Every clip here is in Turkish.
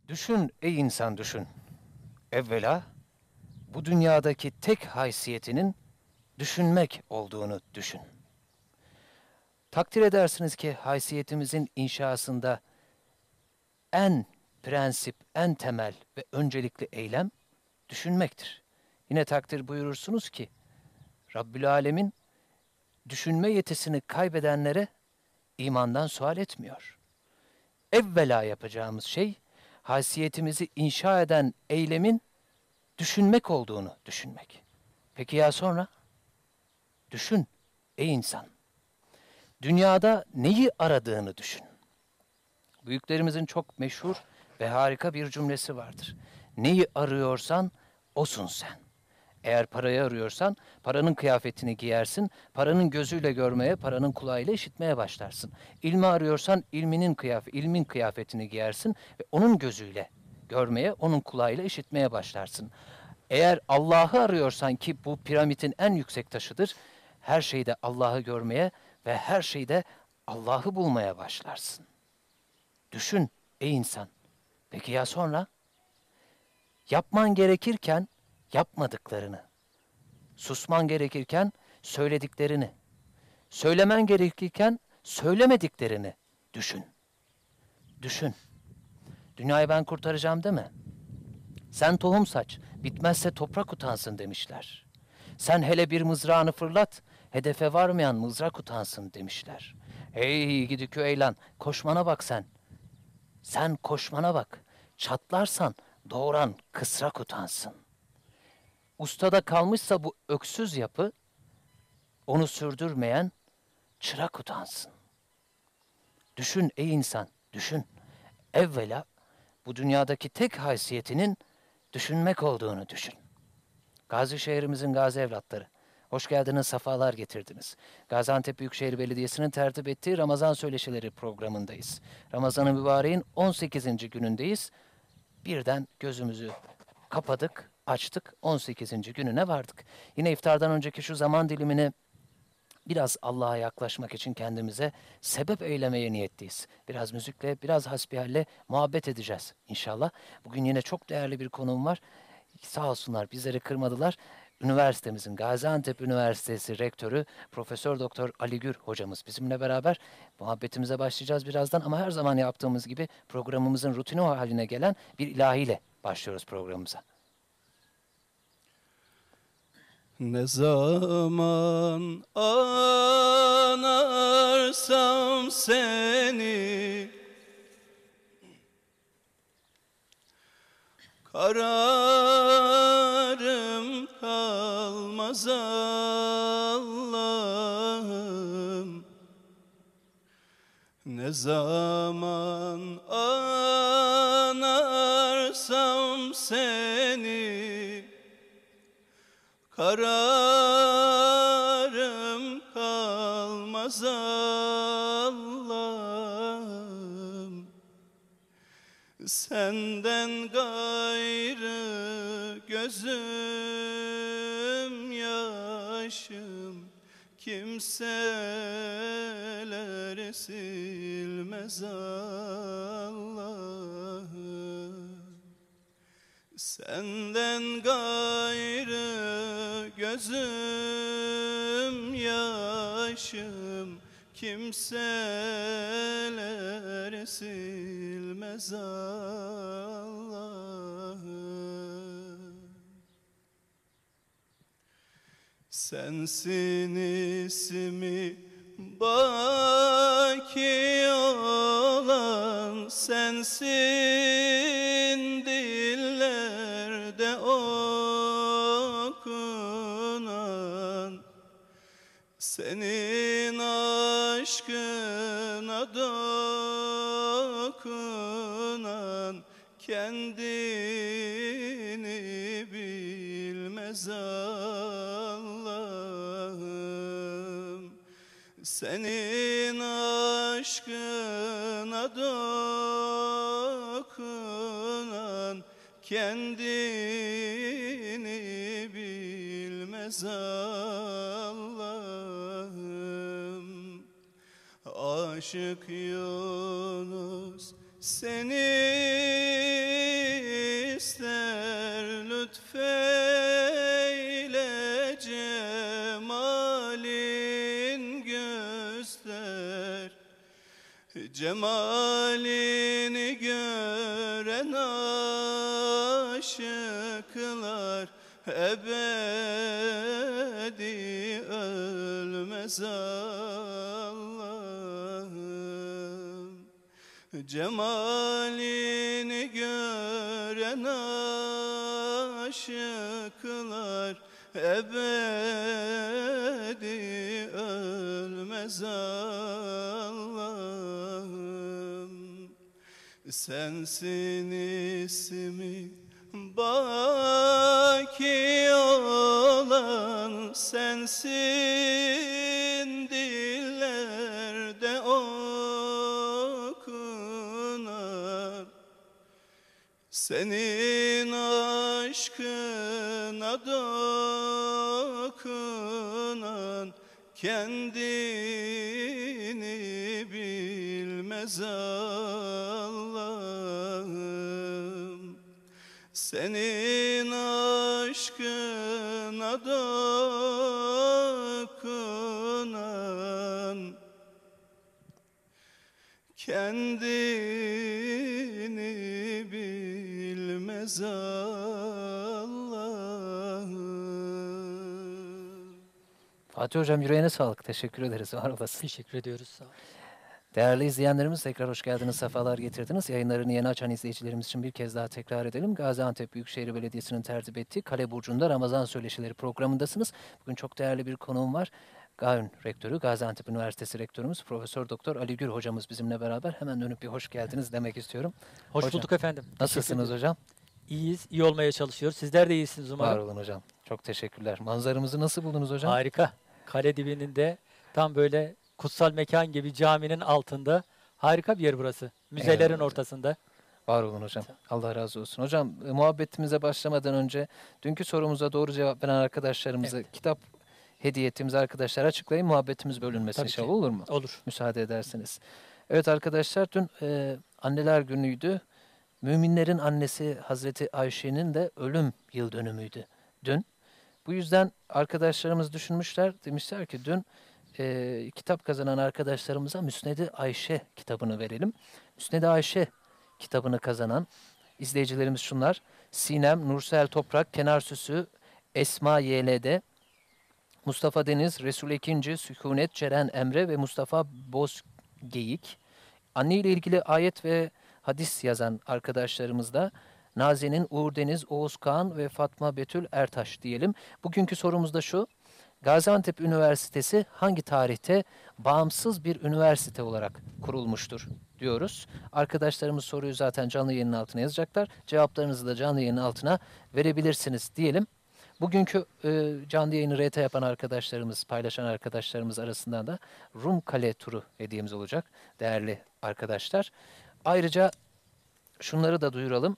Düşün ey insan düşün. Evvela bu dünyadaki tek haysiyetinin düşünmek olduğunu düşün. Takdir edersiniz ki haysiyetimizin inşasında en prensip, en temel ve öncelikli eylem düşünmektir. Yine takdir buyurursunuz ki Rabbül Alemin düşünme yetisini kaybedenlere imandan sual etmiyor. Evvela yapacağımız şey haysiyetimizi inşa eden eylemin düşünmek olduğunu düşünmek. Peki ya sonra? Düşün ey insan. Dünyada neyi aradığını düşün. Büyüklerimizin çok meşhur ve harika bir cümlesi vardır. Neyi arıyorsan osun sen. Eğer parayı arıyorsan paranın kıyafetini giyersin, paranın gözüyle görmeye, paranın kulağıyla işitmeye başlarsın. İlmi arıyorsan ilmin kıyafetini giyersin ve onun gözüyle görmeye, onun kulağıyla işitmeye başlarsın. Eğer Allah'ı arıyorsan ki bu piramidin en yüksek taşıdır, her şeyde Allah'ı görmeye ve her şeyde Allah'ı bulmaya başlarsın. Düşün ey insan. Peki ya sonra? Yapman gerekirken yapmadıklarını, susman gerekirken söylediklerini, söylemen gerekirken söylemediklerini düşün. Düşün. Dünyayı ben kurtaracağım deme. Sen tohum saç, bitmezse toprak utansın demişler. Sen hele bir mızrağını fırlat, hedefe varmayan mızrak utansın demişler. Hey gidi köylan, koşmana bak sen. Sen koşmana bak. Çatlarsan doğuran kısrak utansın. Ustada kalmışsa bu öksüz yapı, onu sürdürmeyen çırak utansın. Düşün ey insan, düşün. Evvela bu dünyadaki tek haysiyetinin düşünmek olduğunu düşün. Gazi şehrimizin gazi evlatları, hoş geldiniz, sefalar getirdiniz. Gaziantep Büyükşehir Belediyesi'nin tertip ettiği Ramazan Söyleşileri programındayız. Ramazan-ı Mübarek'in 18. günündeyiz. Birden gözümüzü kapadık, açtık, 18. gününe vardık. Yine iftardan önceki şu zaman dilimini biraz Allah'a yaklaşmak için kendimize sebep eylemeye niyetliyiz. Biraz müzikle, biraz hasbihalle muhabbet edeceğiz inşallah. Bugün yine çok değerli bir konuğum var. Sağ olsunlar bizleri kırmadılar. Üniversitemizin Gaziantep Üniversitesi Rektörü Profesör Doktor Ali Gür hocamız bizimle beraber muhabbetimize başlayacağız birazdan. Ama her zaman yaptığımız gibi programımızın rutini haline gelen bir ilahiyle başlıyoruz programımıza. Ne zaman anarsam seni, kararım kalmaz Allah'ım. Ne zaman anarsam seni, kararım kalmaz Allah'ım. Senden gayrı gözüm yaşım kimseler silmez Allah'ım. Senden gayrı gözüm yaşım kimseler silmez Allah'ım. Sensin ismi baki olan, sensin dillerde okunan, senin aşkına dokunan kendini bilmez Allah'ım. Senin aşkına dokunan kendini bilmez Allah'ım. Aşık Yunus seni lütfeyle cemalin göster. Cemalini gören aşıklar ebedi ölmez Allah'ım. Cemalini gören aşıklar ebedi ölmez Allah'ım. Sensin ismi baki olan, sensin dillerde okunan. Senin aşkına dokunan kendini bilmez Allah'ım. Senin aşkına dokunan kendini bilmez Allah'ım. Fatih Hocam, yüreğine sağlık. Teşekkür ederiz. Var olasın. Teşekkür ediyoruz. Sağ olun. Değerli izleyenlerimiz, tekrar hoş geldiniz, sefalar getirdiniz. Yayınlarını yeni açan izleyicilerimiz için bir kez daha tekrar edelim. Gaziantep Büyükşehir Belediyesi'nin tertip ettiği Kale Burcu'nda Ramazan Söyleşileri programındasınız. Bugün çok değerli bir konuğum var. GAÜN Rektörü, Gaziantep Üniversitesi Rektörümüz Profesör Doktor Ali Gür hocamız bizimle beraber. Hemen dönüp bir hoş geldiniz demek istiyorum. Hoş Hocam, bulduk efendim. Nasılsınız hocam? İyiyiz, iyi olmaya çalışıyoruz. Sizler de iyisiniz Var umarım. olun hocam. Çok teşekkürler. Manzaramızı nasıl buldunuz hocam? Harika. Kale dibinin de tam böyle kutsal mekan gibi caminin altında. Harika bir yer burası. Müzelerin Eyvallah. ortasında. Var olun hocam. Allah razı olsun. Hocam, muhabbetimize başlamadan önce dünkü sorumuza doğru cevap veren arkadaşlarımıza kitap hediye ettiğimiz arkadaşlar açıklayın. Muhabbetimiz bölünmesin Tabii ki. inşallah, olur mu? Olur. Müsaade ederseniz. Evet arkadaşlar, dün Anneler Günü'ydü. Müminlerin annesi Hazreti Ayşe'nin de ölüm yıl dönümüydü dün. Bu yüzden arkadaşlarımız düşünmüşler, demişler ki dün kitap kazanan arkadaşlarımıza Müsned-i Ayşe kitabını verelim. Müsned-i Ayşe kitabını kazanan izleyicilerimiz şunlar: Sinem, Nursel Toprak, Kenar Süsü, Esma YL'de, Mustafa Deniz, Resul Ekinci, Sükunet, Ceren Emre ve Mustafa Bozgeyik. Anne ile ilgili ayet ve hadis yazan arkadaşlarımız da Nazenin, Uğur Deniz, Oğuz Kağan ve Fatma Betül Ertaş diyelim. Bugünkü sorumuz da şu: Gaziantep Üniversitesi hangi tarihte bağımsız bir üniversite olarak kurulmuştur diyoruz. Arkadaşlarımız soruyu zaten canlı yayının altına yazacaklar. Cevaplarınızı da canlı yayının altına verebilirsiniz diyelim. Bugünkü canlı yayını RT yapan arkadaşlarımız, paylaşan arkadaşlarımız arasından da Rum Kale turu hediyemiz olacak değerli arkadaşlar. Ayrıca şunları da duyuralım.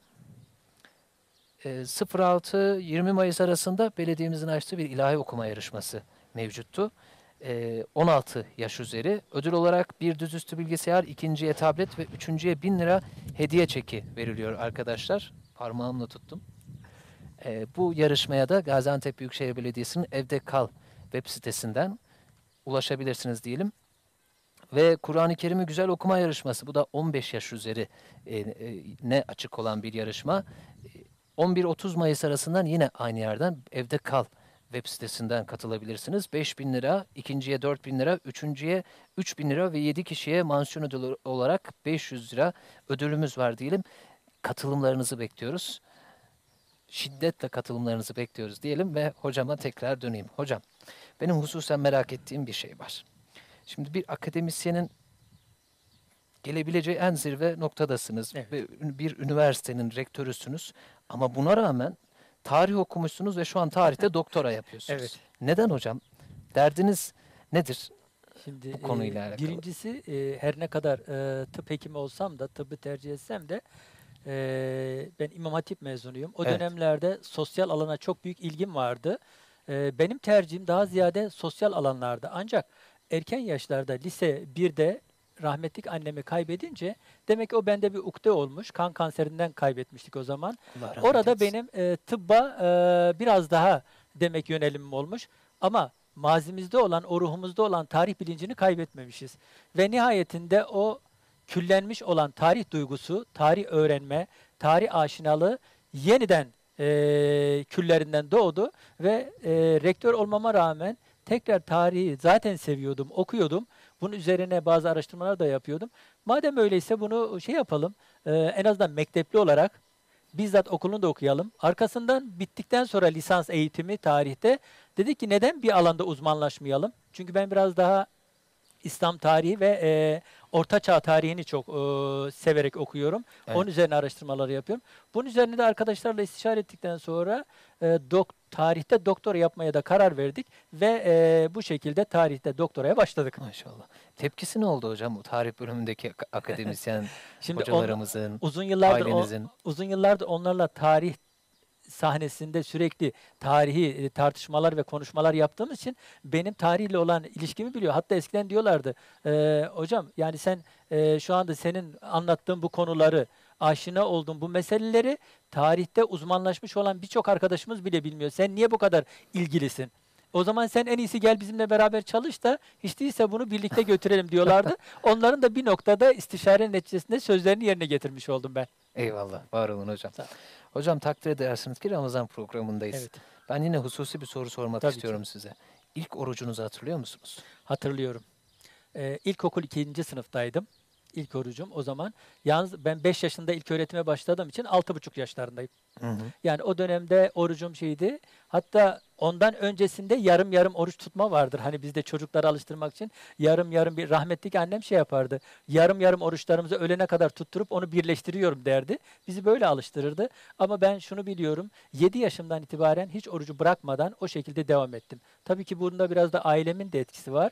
06-20 Mayıs arasında belediyemizin açtığı bir ilahi okuma yarışması mevcuttu. 16 yaş üzeri. Ödül olarak bir düzüstü bilgisayar, ikinciye tablet ve üçüncüye 1000 lira hediye çeki veriliyor arkadaşlar. Parmağımla tuttum. Bu yarışmaya da Gaziantep Büyükşehir Belediyesi'nin Evde Kal web sitesinden ulaşabilirsiniz diyelim. Ve Kur'an-ı Kerim'i güzel okuma yarışması. Bu da 15 yaş üzeri ne açık olan bir yarışma. 11-30 Mayıs arasından yine aynı yerden Evde Kal web sitesinden katılabilirsiniz. 5.000 lira, ikinciye 4.000 lira, üçüncüye 3.000 lira ve 7 kişiye mansiyon ödülü olarak 500 lira ödülümüz var diyelim. Katılımlarınızı bekliyoruz. Şiddetle katılımlarınızı bekliyoruz diyelim ve hocama tekrar döneyim. Hocam, benim hususen merak ettiğim bir şey var. Şimdi bir akademisyenin gelebileceği en zirve noktadasınız. Evet. Ve bir üniversitenin rektörüsünüz. Ama buna rağmen tarih okumuşsunuz ve şu an tarihte doktora yapıyorsunuz. Evet. Neden hocam? Derdiniz nedir? Şimdi Bu konuyla alakalı. birincisi her ne kadar tıp hekimi olsam da, tıbbı tercih etsem de ben İmam Hatip mezunuyum. O Evet. dönemlerde sosyal alana çok büyük ilgim vardı. Benim tercihim daha ziyade sosyal alanlarda. Ancak erken yaşlarda lise 1'de rahmetlik annemi kaybedince demek ki o bende bir ukde olmuş. Kan kanserinden kaybetmiştik o zaman. Allah rahmet Orada etsin. benim tıbba biraz daha demek yönelimim olmuş. Ama mazimizde olan, o ruhumuzda olan tarih bilincini kaybetmemişiz. Ve nihayetinde o küllenmiş olan tarih duygusu, tarih öğrenme, tarih aşinalığı yeniden küllerinden doğdu ve rektör olmama rağmen tekrar tarihi zaten seviyordum, okuyordum. Bunun üzerine bazı araştırmalar da yapıyordum. Madem öyleyse bunu şey yapalım, en azından mektepli olarak bizzat okulunu da okuyalım. Arkasından bittikten sonra lisans eğitimi tarihte dedik ki neden bir alanda uzmanlaşmayalım? Çünkü ben biraz daha İslam tarihi ve Orta Çağ tarihini çok severek okuyorum. Evet. Onun üzerine araştırmaları yapıyorum. Bunun üzerine de arkadaşlarla istişare ettikten sonra tarihte doktora yapmaya da karar verdik ve bu şekilde tarihte doktoraya başladık. Maşallah. Tepkisi ne oldu hocam bu tarih bölümündeki akademisyen Şimdi hocalarımızın, uzun yıllardır ailenizin? uzun yıllardır onlarla tarih sahnesinde sürekli tarihi tartışmalar ve konuşmalar yaptığımız için benim tarihle olan ilişkimi biliyor. Hatta eskiden diyorlardı, hocam yani sen şu anda senin anlattığın bu konuları, aşina olduğun bu meseleleri tarihte uzmanlaşmış olan birçok arkadaşımız bile bilmiyor. Sen niye bu kadar ilgilisin? O zaman sen en iyisi gel bizimle beraber çalış da hiç değilse bunu birlikte götürelim diyorlardı. Onların da bir noktada istişare neticesinde sözlerini yerine getirmiş oldum ben. Eyvallah. Var olun hocam. Sağ ol. Hocam takdir edersiniz ki Ramazan programındayız. Evet, Ben yine hususi bir soru sormak tabii ki. istiyorum size. İlk orucunuzu hatırlıyor musunuz? Hatırlıyorum. İlkokul 2. sınıftaydım. İlk orucum o zaman. Yalnız ben 5 yaşında ilk öğretime başladığım için 6,5 yaşlarındayım. Hı hı. Yani o dönemde orucum şeydi. Hatta ondan öncesinde yarım yarım oruç tutma vardır. Hani bizde çocukları alıştırmak için yarım yarım bir rahmetlik annem şey yapardı. Yarım yarım oruçlarımızı öğlene kadar tutturup onu birleştiriyorum derdi. Bizi böyle alıştırırdı. Ama ben şunu biliyorum. 7 yaşımdan itibaren hiç orucu bırakmadan o şekilde devam ettim. Tabii ki bunda biraz da ailemin de etkisi var.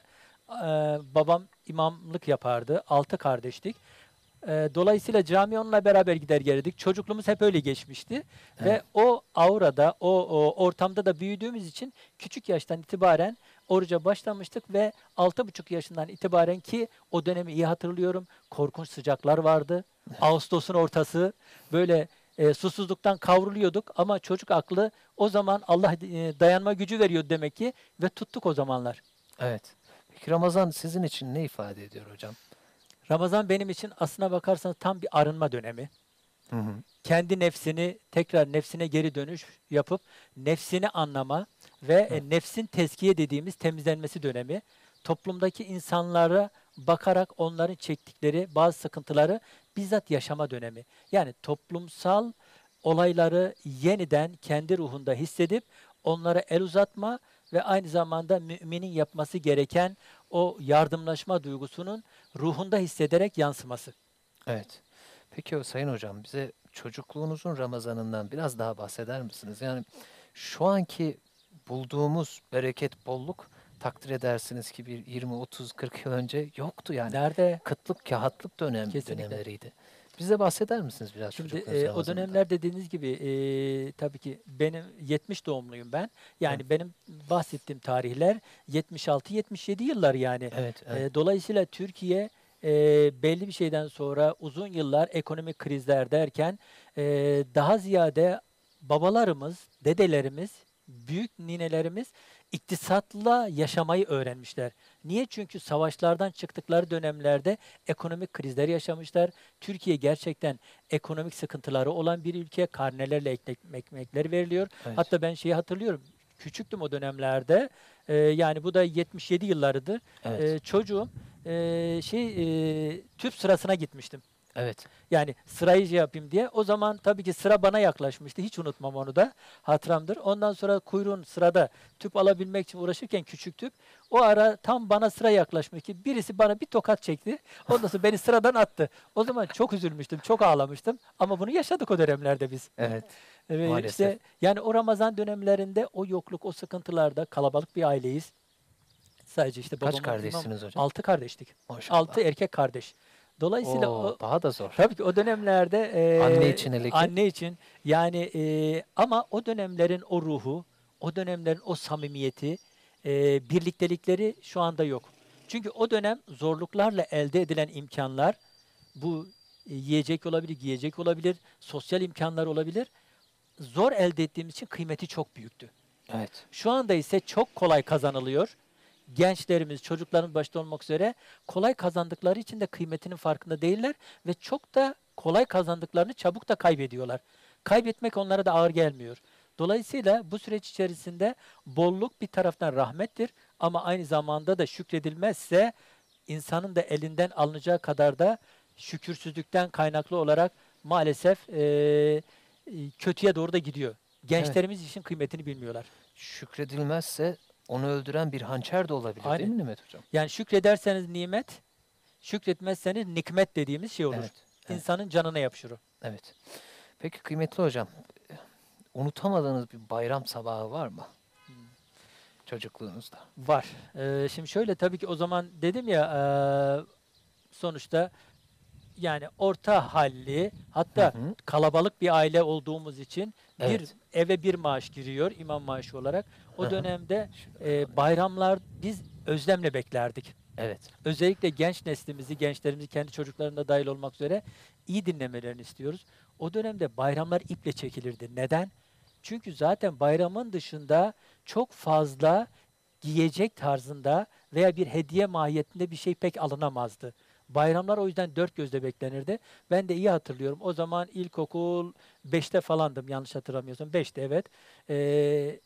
Babam imamlık yapardı. 6 kardeştik. Dolayısıyla camiye onunla beraber gider gelirdik. Çocukluğumuz hep öyle geçmişti. Ve Evet. o aurada, o ortamda da büyüdüğümüz için küçük yaştan itibaren oruca başlamıştık ve 6,5 yaşından itibaren ki o dönemi iyi hatırlıyorum. Korkunç sıcaklar vardı. Ağustos'un ortası böyle susuzluktan kavruluyorduk ama çocuk aklı o zaman Allah dayanma gücü veriyor demek ki ve tuttuk o zamanlar. Evet. Peki Ramazan sizin için ne ifade ediyor hocam? Ramazan benim için aslına bakarsanız tam bir arınma dönemi. Hı hı. Kendi nefsini tekrar nefsine geri dönüş yapıp nefsini anlama ve nefsin tezkiye dediğimiz temizlenmesi dönemi. Toplumdaki insanlara bakarak onların çektikleri bazı sıkıntıları bizzat yaşama dönemi. Yani toplumsal olayları yeniden kendi ruhunda hissedip onlara el uzatma ve aynı zamanda müminin yapması gereken o yardımlaşma duygusunun ruhunda hissederek yansıması. Evet. Peki o Sayın Hocam bize çocukluğunuzun Ramazanından biraz daha bahseder misiniz? Yani şu anki bulduğumuz bereket, bolluk takdir edersiniz ki bir 20, 30, 40 yıl önce yoktu yani. Nerede? Kıtlık, kahatlık Kesinlikle. dönemleriydi. Bize bahseder misiniz biraz Şimdi çocukluğunuz o Ramazan'ından? dönemler dediğiniz gibi tabii ki benim 70 doğumluyum ben. Yani benim bahsettiğim tarihler 76-77 yıllar yani. Evet, evet. Dolayısıyla Türkiye belli bir şeyden sonra uzun yıllar ekonomik krizler derken daha ziyade babalarımız, dedelerimiz, büyük ninelerimiz iktisatla yaşamayı öğrenmişler. Niye? Çünkü savaşlardan çıktıkları dönemlerde ekonomik krizler yaşamışlar. Türkiye gerçekten ekonomik sıkıntıları olan bir ülke. Karnelerle ekmekler veriliyor. Evet. Hatta ben şeyi hatırlıyorum. Küçüktüm o dönemlerde. Yani bu da 77 yıllarıdır. Evet. Çocuğum tüp sırasına gitmiştim. Evet. Yani sırayı şey yapayım diye. O zaman tabii ki sıra bana yaklaşmıştı. Hiç unutmam onu da. Hatıramdır. Ondan sonra kuyruğun sırada tüp alabilmek için uğraşırken küçük tüp. O ara tam bana sıra yaklaşmış ki birisi bana bir tokat çekti. Ondan sonra beni sıradan attı. O zaman çok üzülmüştüm. Çok ağlamıştım. Ama bunu yaşadık o dönemlerde biz. Evet. Ve Maalesef. işte yani o Ramazan dönemlerinde o yokluk, o sıkıntılarda kalabalık bir aileyiz. Sadece işte Kaç babamın kardeşsiniz hocam? 6 kardeştik. Maşallah. 6 erkek kardeş. Dolayısıyla Oo, daha da zor. tabii ki o dönemlerde Anne için hele ki. anne için yani ama o dönemlerin o ruhu, o dönemlerin o samimiyeti, birliktelikleri şu anda yok. Çünkü o dönem zorluklarla elde edilen imkanlar, bu yiyecek olabilir, giyecek olabilir, sosyal imkanlar olabilir. Zor elde ettiğimiz için kıymeti çok büyüktü. Evet. Şu anda ise çok kolay kazanılıyor. Gençlerimiz, çocuklarımız başta olmak üzere kolay kazandıkları için de kıymetinin farkında değiller ve çok da kolay kazandıklarını çabuk da kaybediyorlar. Kaybetmek onlara da ağır gelmiyor. Dolayısıyla bu süreç içerisinde bolluk bir taraftan rahmettir ama aynı zamanda da şükredilmezse insanın da elinden alınacağı kadar da şükürsüzlükten kaynaklı olarak maalesef kötüye doğru da gidiyor. Gençlerimiz işin kıymetini bilmiyorlar. Şükredilmezse onu öldüren bir hançer de olabilir değil Aynen. mi Nimet Hocam? Yani şükrederseniz nimet, şükretmezseniz nikmet dediğimiz şey olur. Evet. Evet. İnsanın canına yapışır o. Evet. Peki kıymetli hocam, unutamadığınız bir bayram sabahı var mı? Çocukluğunuzda. Var. Şimdi şöyle tabii ki o zaman dedim ya sonuçta yani orta halli hatta Hı hı. kalabalık bir aile olduğumuz için bir Evet. eve bir maaş giriyor imam maaşı olarak. Hı O hı. dönemde bayramlar biz özlemle beklerdik. Evet. Özellikle genç neslimizi, gençlerimizi kendi çocuklarına dahil olmak üzere iyi dinlemelerini istiyoruz. O dönemde bayramlar iple çekilirdi. Neden? Çünkü zaten bayramın dışında çok fazla giyecek tarzında veya bir hediye mahiyetinde bir şey pek alınamazdı. Bayramlar o yüzden dört gözle beklenirdi. Ben de iyi hatırlıyorum. O zaman ilkokul 5'te falandım yanlış hatırlamıyorsam. 5'te evet. Ee,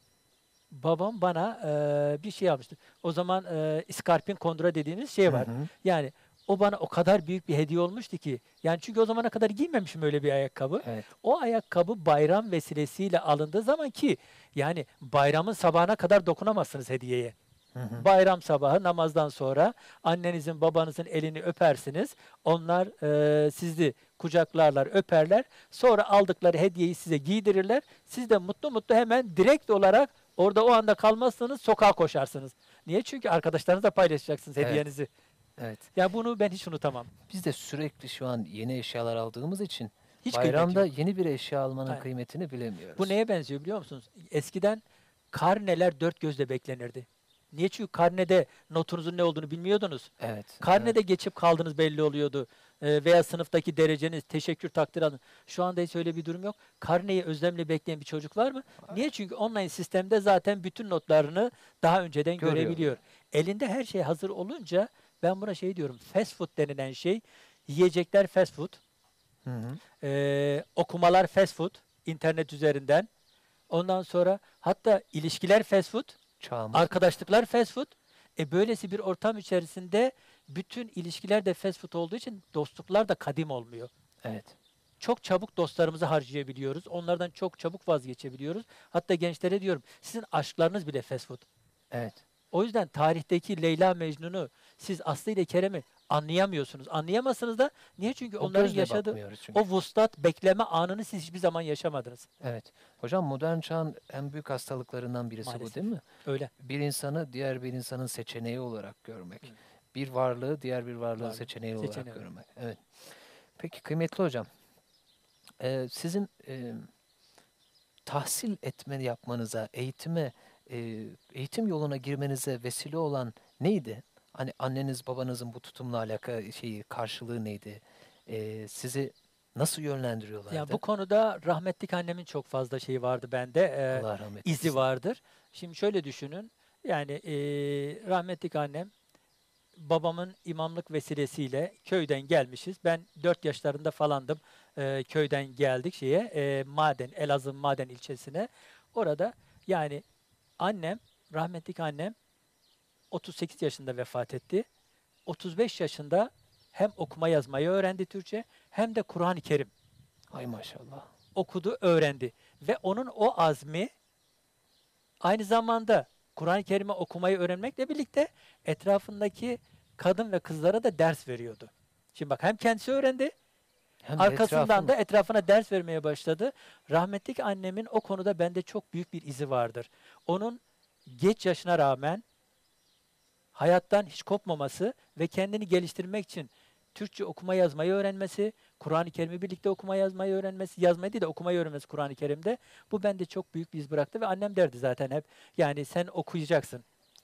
Babam bana bir şey yapmıştı. O zaman iskarpin kondura dediğimiz şey Hı var. hı. Yani o bana o kadar büyük bir hediye olmuştu ki. Yani çünkü o zamana kadar giymemişim öyle bir ayakkabı. Evet. O ayakkabı bayram vesilesiyle alındığı zaman ki yani bayramın sabahına kadar dokunamazsınız hediyeye. Hı hı. Bayram sabahı namazdan sonra annenizin babanızın elini öpersiniz. Onlar sizi kucaklarlar, öperler. Sonra aldıkları hediyeyi size giydirirler. Siz de mutlu mutlu hemen direkt olarak orada o anda kalmazsanız sokağa koşarsınız. Niye? Çünkü arkadaşlarınızla paylaşacaksınız Evet. hediyenizi. Evet. Ya bunu ben hiç unutamam. Biz de sürekli şu an yeni eşyalar aldığımız için Hiç kıymeti bayramda yok. yeni bir eşya almanın Aynen. kıymetini bilemiyoruz. Bu neye benziyor biliyor musunuz? Eskiden karneler dört gözle beklenirdi. Niye? Çünkü karnede notunuzun ne olduğunu bilmiyordunuz. Evet. Karnede geçip kaldığınız belli oluyordu. Veya sınıftaki dereceniz, teşekkür takdir alın. Şu anda hiç öyle bir durum yok. Karneyi özlemle bekleyen bir çocuk var mı? Niye? Çünkü online sistemde zaten bütün notlarını daha önceden Görüyor. görebiliyor. Elinde her şey hazır olunca ben buna şey diyorum. Fast food denilen şey, yiyecekler fast food, Hı hı. okumalar fast food, internet üzerinden. Ondan sonra hatta ilişkiler fast food. Çağımız. Arkadaşlıklar fast food. Böylesi bir ortam içerisinde bütün ilişkiler de fast food olduğu için dostluklar da kadim olmuyor. Evet. Çok çabuk dostlarımızı harcayabiliyoruz. Onlardan çok çabuk vazgeçebiliyoruz. Hatta gençlere diyorum, sizin aşklarınız bile fast food. Evet. O yüzden tarihteki Leyla Mecnun'u siz Aslı ile Kerem'i anlayamıyorsunuz. Anlayamazsınız da niye? Çünkü O onların gözle yaşadığı bakmıyoruz çünkü. o vuslat, bekleme anını siz hiçbir zaman yaşamadınız. Evet. Hocam modern çağın en büyük hastalıklarından birisi bu Maalesef. değil mi? Öyle. Bir insanı diğer bir insanın seçeneği olarak görmek. Evet. Bir varlığı diğer bir varlığın Varlığı, seçeneği olarak seçeneği. görmek. Evet. Peki kıymetli hocam, sizin tahsil etme yapmanıza, eğitim yoluna girmenize vesile olan neydi? Hani anneniz babanızın bu tutumla alakalı karşılığı neydi? Sizi nasıl yönlendiriyorlardı? Ya bu konuda rahmetlik annemin çok fazla şeyi vardı bende. Allah rahmet İzi eylesin. vardır. Şimdi şöyle düşünün. Yani rahmetlik annem babamın imamlık vesilesiyle köyden gelmişiz. Ben 4 yaşlarında falandım. Köyden geldik Maden, Elazığ Maden ilçesine. Orada yani annem, rahmetlik annem 38 yaşında vefat etti. 35 yaşında hem okuma yazmayı öğrendi Türkçe hem de Kur'an-ı Kerim Ay maşallah. okudu, öğrendi. Ve onun o azmi aynı zamanda Kur'an-ı Kerim'i okumayı öğrenmekle birlikte etrafındaki kadın ve kızlara da ders veriyordu. Şimdi bak hem kendisi öğrendi, Hem de arkasından etrafın- da etrafına ders vermeye başladı. Rahmetlik annemin o konuda bende çok büyük bir izi vardır. Onun geç yaşına rağmen hayattan hiç kopmaması ve kendini geliştirmek için Türkçe okuma yazmayı öğrenmesi, Kur'an-ı Kerim'i birlikte okuma yazmayı öğrenmesi, yazmayı değil de okumayı öğrenmesi Kur'an-ı Kerim'de. Bu bende çok büyük bir iz bıraktı ve annem derdi zaten hep yani sen okuyacaksın.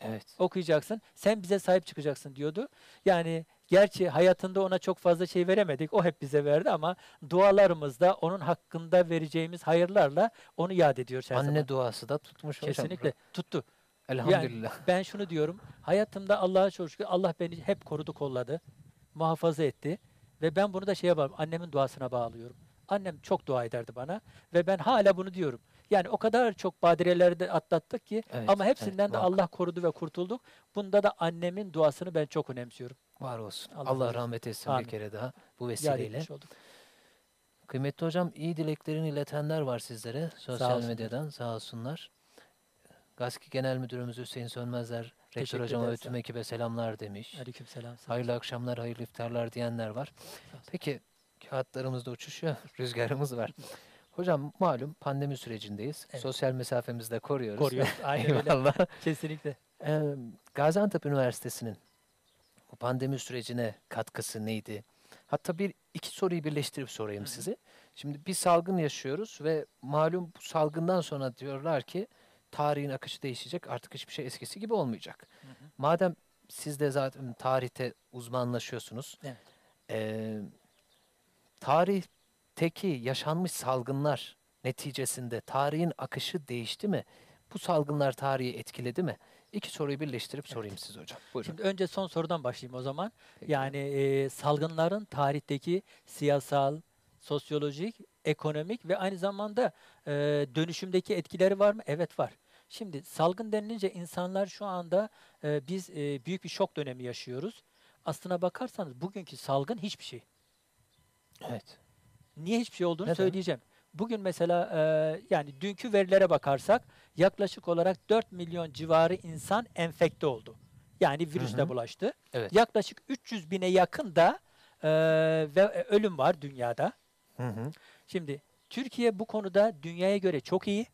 Evet. Okuyacaksın. Sen bize sahip çıkacaksın diyordu. Yani gerçi hayatında ona çok fazla şey veremedik. O hep bize verdi ama dualarımızda onun hakkında vereceğimiz hayırlarla onu yad ediyoruz her zaman. Anne duası da tutmuş hocam. Kesinlikle tuttu. Yani Elhamdülillah. ben şunu diyorum. Hayatımda Allah'a çok şükür Allah beni hep korudu, kolladı. Muhafaza etti. Ve ben bunu da şeye bağlıyorum. Annemin duasına bağlıyorum. Annem çok dua ederdi bana. Ve ben hala bunu diyorum. Yani o kadar çok badirelerde atlattık ki Evet, ama evet, hepsinden de muhakkak. Allah korudu ve kurtulduk. Bunda da annemin duasını ben çok önemsiyorum. Var olsun. Allah Allah razı olsun. rahmet etsin Amin. bir kere daha bu Yad vesileyle. etmiş olduk. Kıymetli hocam, iyi dileklerini iletenler var sizlere Sağ sosyal olsunlar. medyadan, sağ olsunlar. GASKİ Genel Müdürümüz Hüseyin Sönmezler, Rektör Teşekkür hocama ve ederiz. tüm ekibe selamlar demiş. Aleykümselam. Sağ Hayırlı akşamlar, hayırlı iftarlar diyenler var. olsun. Peki, kağıtlarımız da uçuşuyor, rüzgarımız var. Hocam malum pandemi sürecindeyiz. Evet. Sosyal mesafemizi de koruyoruz. Koruyoruz. Aynen öyle. Eyvallah. Kesinlikle. Gaziantep Üniversitesi'nin bu pandemi sürecine katkısı neydi? Hatta iki soruyu birleştirip sorayım size. Şimdi bir salgın yaşıyoruz ve malum bu salgından sonra diyorlar ki tarihin akışı değişecek, artık hiçbir şey eskisi gibi olmayacak. Madem siz de zaten tarihte uzmanlaşıyorsunuz, Evet. tarihteki yaşanmış salgınlar neticesinde tarihin akışı değişti mi? Bu salgınlar tarihi etkiledi mi? İki soruyu birleştirip sorayım size hocam. Buyurun. Şimdi önce son sorudan başlayayım o zaman. Peki. Yani salgınların tarihteki siyasal, sosyolojik, ekonomik ve aynı zamanda dönüşümdeki etkileri var mı? Evet var. Şimdi salgın denilince insanlar şu anda biz büyük bir şok dönemi yaşıyoruz. Aslına bakarsanız bugünkü salgın hiçbir şey. Evet. Niye hiçbir şey olduğunu Neden? söyleyeceğim. Bugün mesela yani dünkü verilere bakarsak yaklaşık olarak 4 milyon civarı insan enfekte oldu. Yani virüsle bulaştı. Evet. Yaklaşık 300 bine yakın da ve ölüm var dünyada. Hı hı. Şimdi Türkiye bu konuda dünyaya göre çok iyi.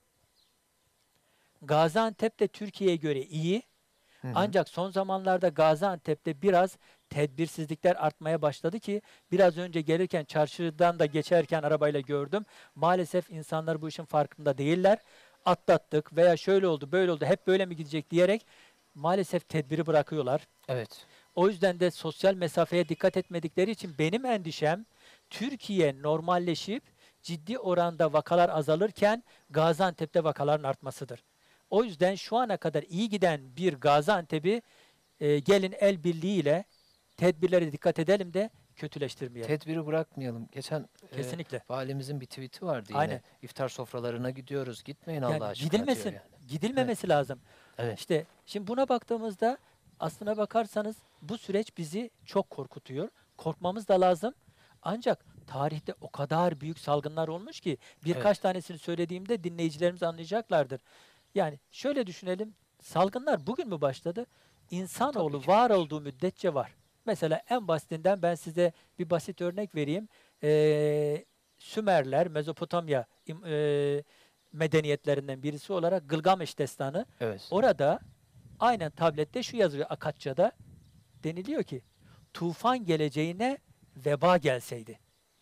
Gaziantep de Türkiye'ye göre iyi. Ancak son zamanlarda Gaziantep'te biraz tedbirsizlikler artmaya başladı ki biraz önce gelirken çarşıdan da geçerken arabayla gördüm. Maalesef insanlar bu işin farkında değiller. Atlattık veya şöyle oldu, böyle oldu, hep böyle mi gidecek diyerek maalesef tedbiri bırakıyorlar. Evet. O yüzden de sosyal mesafeye dikkat etmedikleri için benim endişem Türkiye normalleşip ciddi oranda vakalar azalırken Gaziantep'te vakaların artmasıdır. O yüzden şu ana kadar iyi giden bir Gaziantep'i gelin el birliğiyle tedbirlere dikkat edelim de kötüleştirmeyelim. Tedbiri bırakmayalım. Geçen Kesinlikle. valimizin bir tweet'i vardı yine. Aynen. İftar sofralarına gidiyoruz. Gitmeyin Yani Allah aşkına gidilmesin, diyor yani. gidilmemesi lazım. Evet. İşte şimdi buna baktığımızda aslına bakarsanız bu süreç bizi çok korkutuyor. Korkmamız da lazım. Ancak tarihte o kadar büyük salgınlar olmuş ki birkaç tanesini söylediğimde dinleyicilerimiz anlayacaklardır. Yani şöyle düşünelim. Salgınlar bugün mü başladı? İnsanoğlu Tabii ki. var olduğu müddetçe var. Mesela en basitinden ben size bir basit örnek vereyim. Sümerler, Mezopotamya medeniyetlerinden birisi olarak Gılgameş Destanı. Evet. Orada aynen tablette şu yazıyor Akatça'da. Deniliyor ki tufan geleceğine veba gelseydi.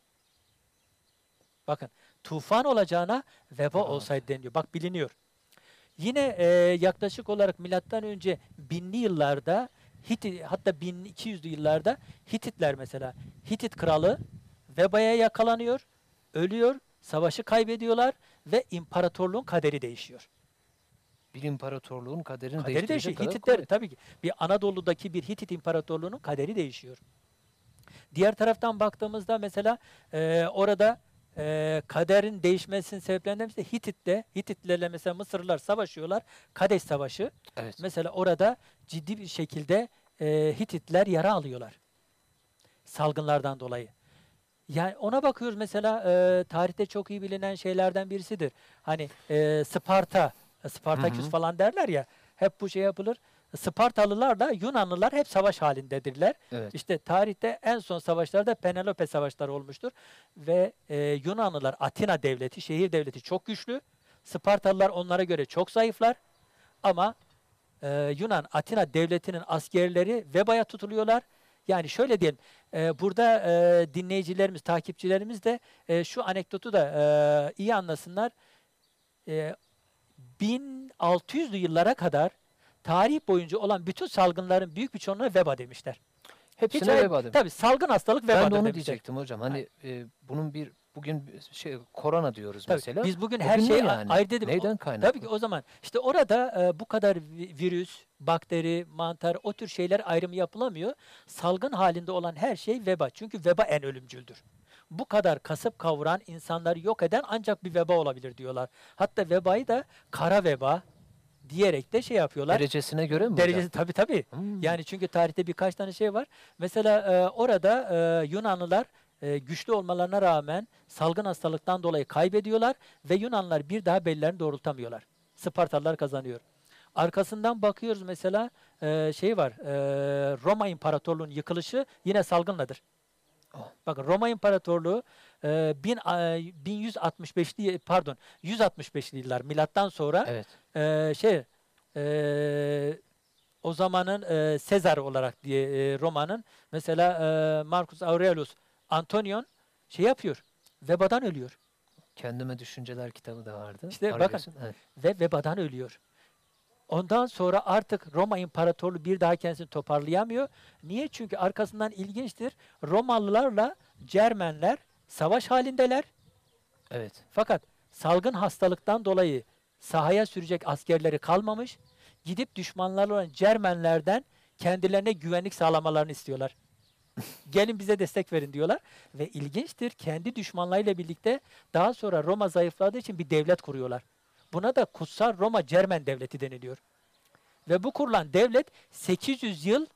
Bakın tufan olacağına veba olsaydı deniliyor. Bak biliniyor. Yine yaklaşık olarak milattan önce 1000'li yıllarda hatta 1200'lü yıllarda Hititler mesela Hitit kralı vebaya yakalanıyor, ölüyor, savaşı kaybediyorlar ve imparatorluğun kaderi değişiyor. Bir imparatorluğun kaderini Kaderi değiştirecek değişiyor. kadar Hititler kuvvet. tabii ki bir Anadolu'daki bir Hitit imparatorluğunun kaderi değişiyor. Diğer taraftan baktığımızda mesela orada kaderin değişmesinin sebeplerinden birisi Hititlerle mesela Mısırlılar savaşıyorlar. Kadeş Savaşı. Evet. Mesela orada ciddi bir şekilde Hititler yara alıyorlar. Salgınlardan dolayı. Yani ona bakıyoruz mesela tarihte çok iyi bilinen şeylerden birisidir. Hani Spartaküs falan derler ya hep bu şey yapılır. Spartalılarla Yunanlılar hep savaş halindedirler. Evet. İşte tarihte en son savaşlarda Penelope savaşları olmuştur. Ve Yunanlılar Atina devleti, şehir devleti çok güçlü. Spartalılar onlara göre çok zayıflar. Ama Yunan Atina devletinin askerleri vebaya tutuluyorlar. Yani şöyle diyelim, burada dinleyicilerimiz, takipçilerimiz de şu anekdotu da iyi anlasınlar. 1600'lü yıllara kadar tarih boyunca olan bütün salgınların büyük bir çoğunluğuna veba demişler. Hepsine veba demiş. Tabii salgın hastalık vebadır Ben de onu demişler. diyecektim hocam. Hani bunun bugün korona diyoruz Tabii, mesela. biz bugün O her gün ne şeyi yani? ayırt edip Neyden kaynaklı? tabii ki o zaman işte orada bu kadar virüs, bakteri, mantar o tür şeyler ayrımı yapılamıyor. Salgın halinde olan her şey veba. Çünkü veba en ölümcüldür. Bu kadar kasıp kavuran, insanları yok eden ancak bir veba olabilir diyorlar. Hatta vebayı da kara veba diyerek de şey yapıyorlar. Derecesine göre mi Derecesi hocam? tabii. Yani çünkü tarihte birkaç tane şey var. Mesela orada Yunanlılar güçlü olmalarına rağmen salgın hastalıktan dolayı kaybediyorlar ve Yunanlılar bir daha bellerini doğrultamıyorlar. Spartalılar kazanıyor. Arkasından bakıyoruz mesela şey var. Roma İmparatorluğu'nun yıkılışı yine salgınladır. Oh. Bakın Roma İmparatorluğu 1165'li pardon 165'li yıllar milattan sonra Evet. o zamanın Sezar olarak diye Roma'nın mesela Marcus Aurelius Antonion şey yapıyor. Vebadan ölüyor. Kendime Düşünceler kitabı da vardı. İşte Aurelius'un. bakın. Evet. Ve vebadan ölüyor. Ondan sonra artık Roma İmparatorluğu bir daha kendisini toparlayamıyor. Niye? Çünkü arkasından ilginçtir. Romalılarla Cermenler savaş halindeler. Evet. Fakat salgın hastalıktan dolayı sahaya sürecek askerleri kalmamış. Gidip düşmanlarla olan Cermenlerden kendilerine güvenlik sağlamalarını istiyorlar. Gelin bize destek verin diyorlar. Ve ilginçtir, kendi düşmanlarıyla birlikte daha sonra Roma zayıfladığı için bir devlet kuruyorlar. Buna da Kutsal Roma Cermen Devleti deniliyor. Ve bu kurulan devlet 800 yıl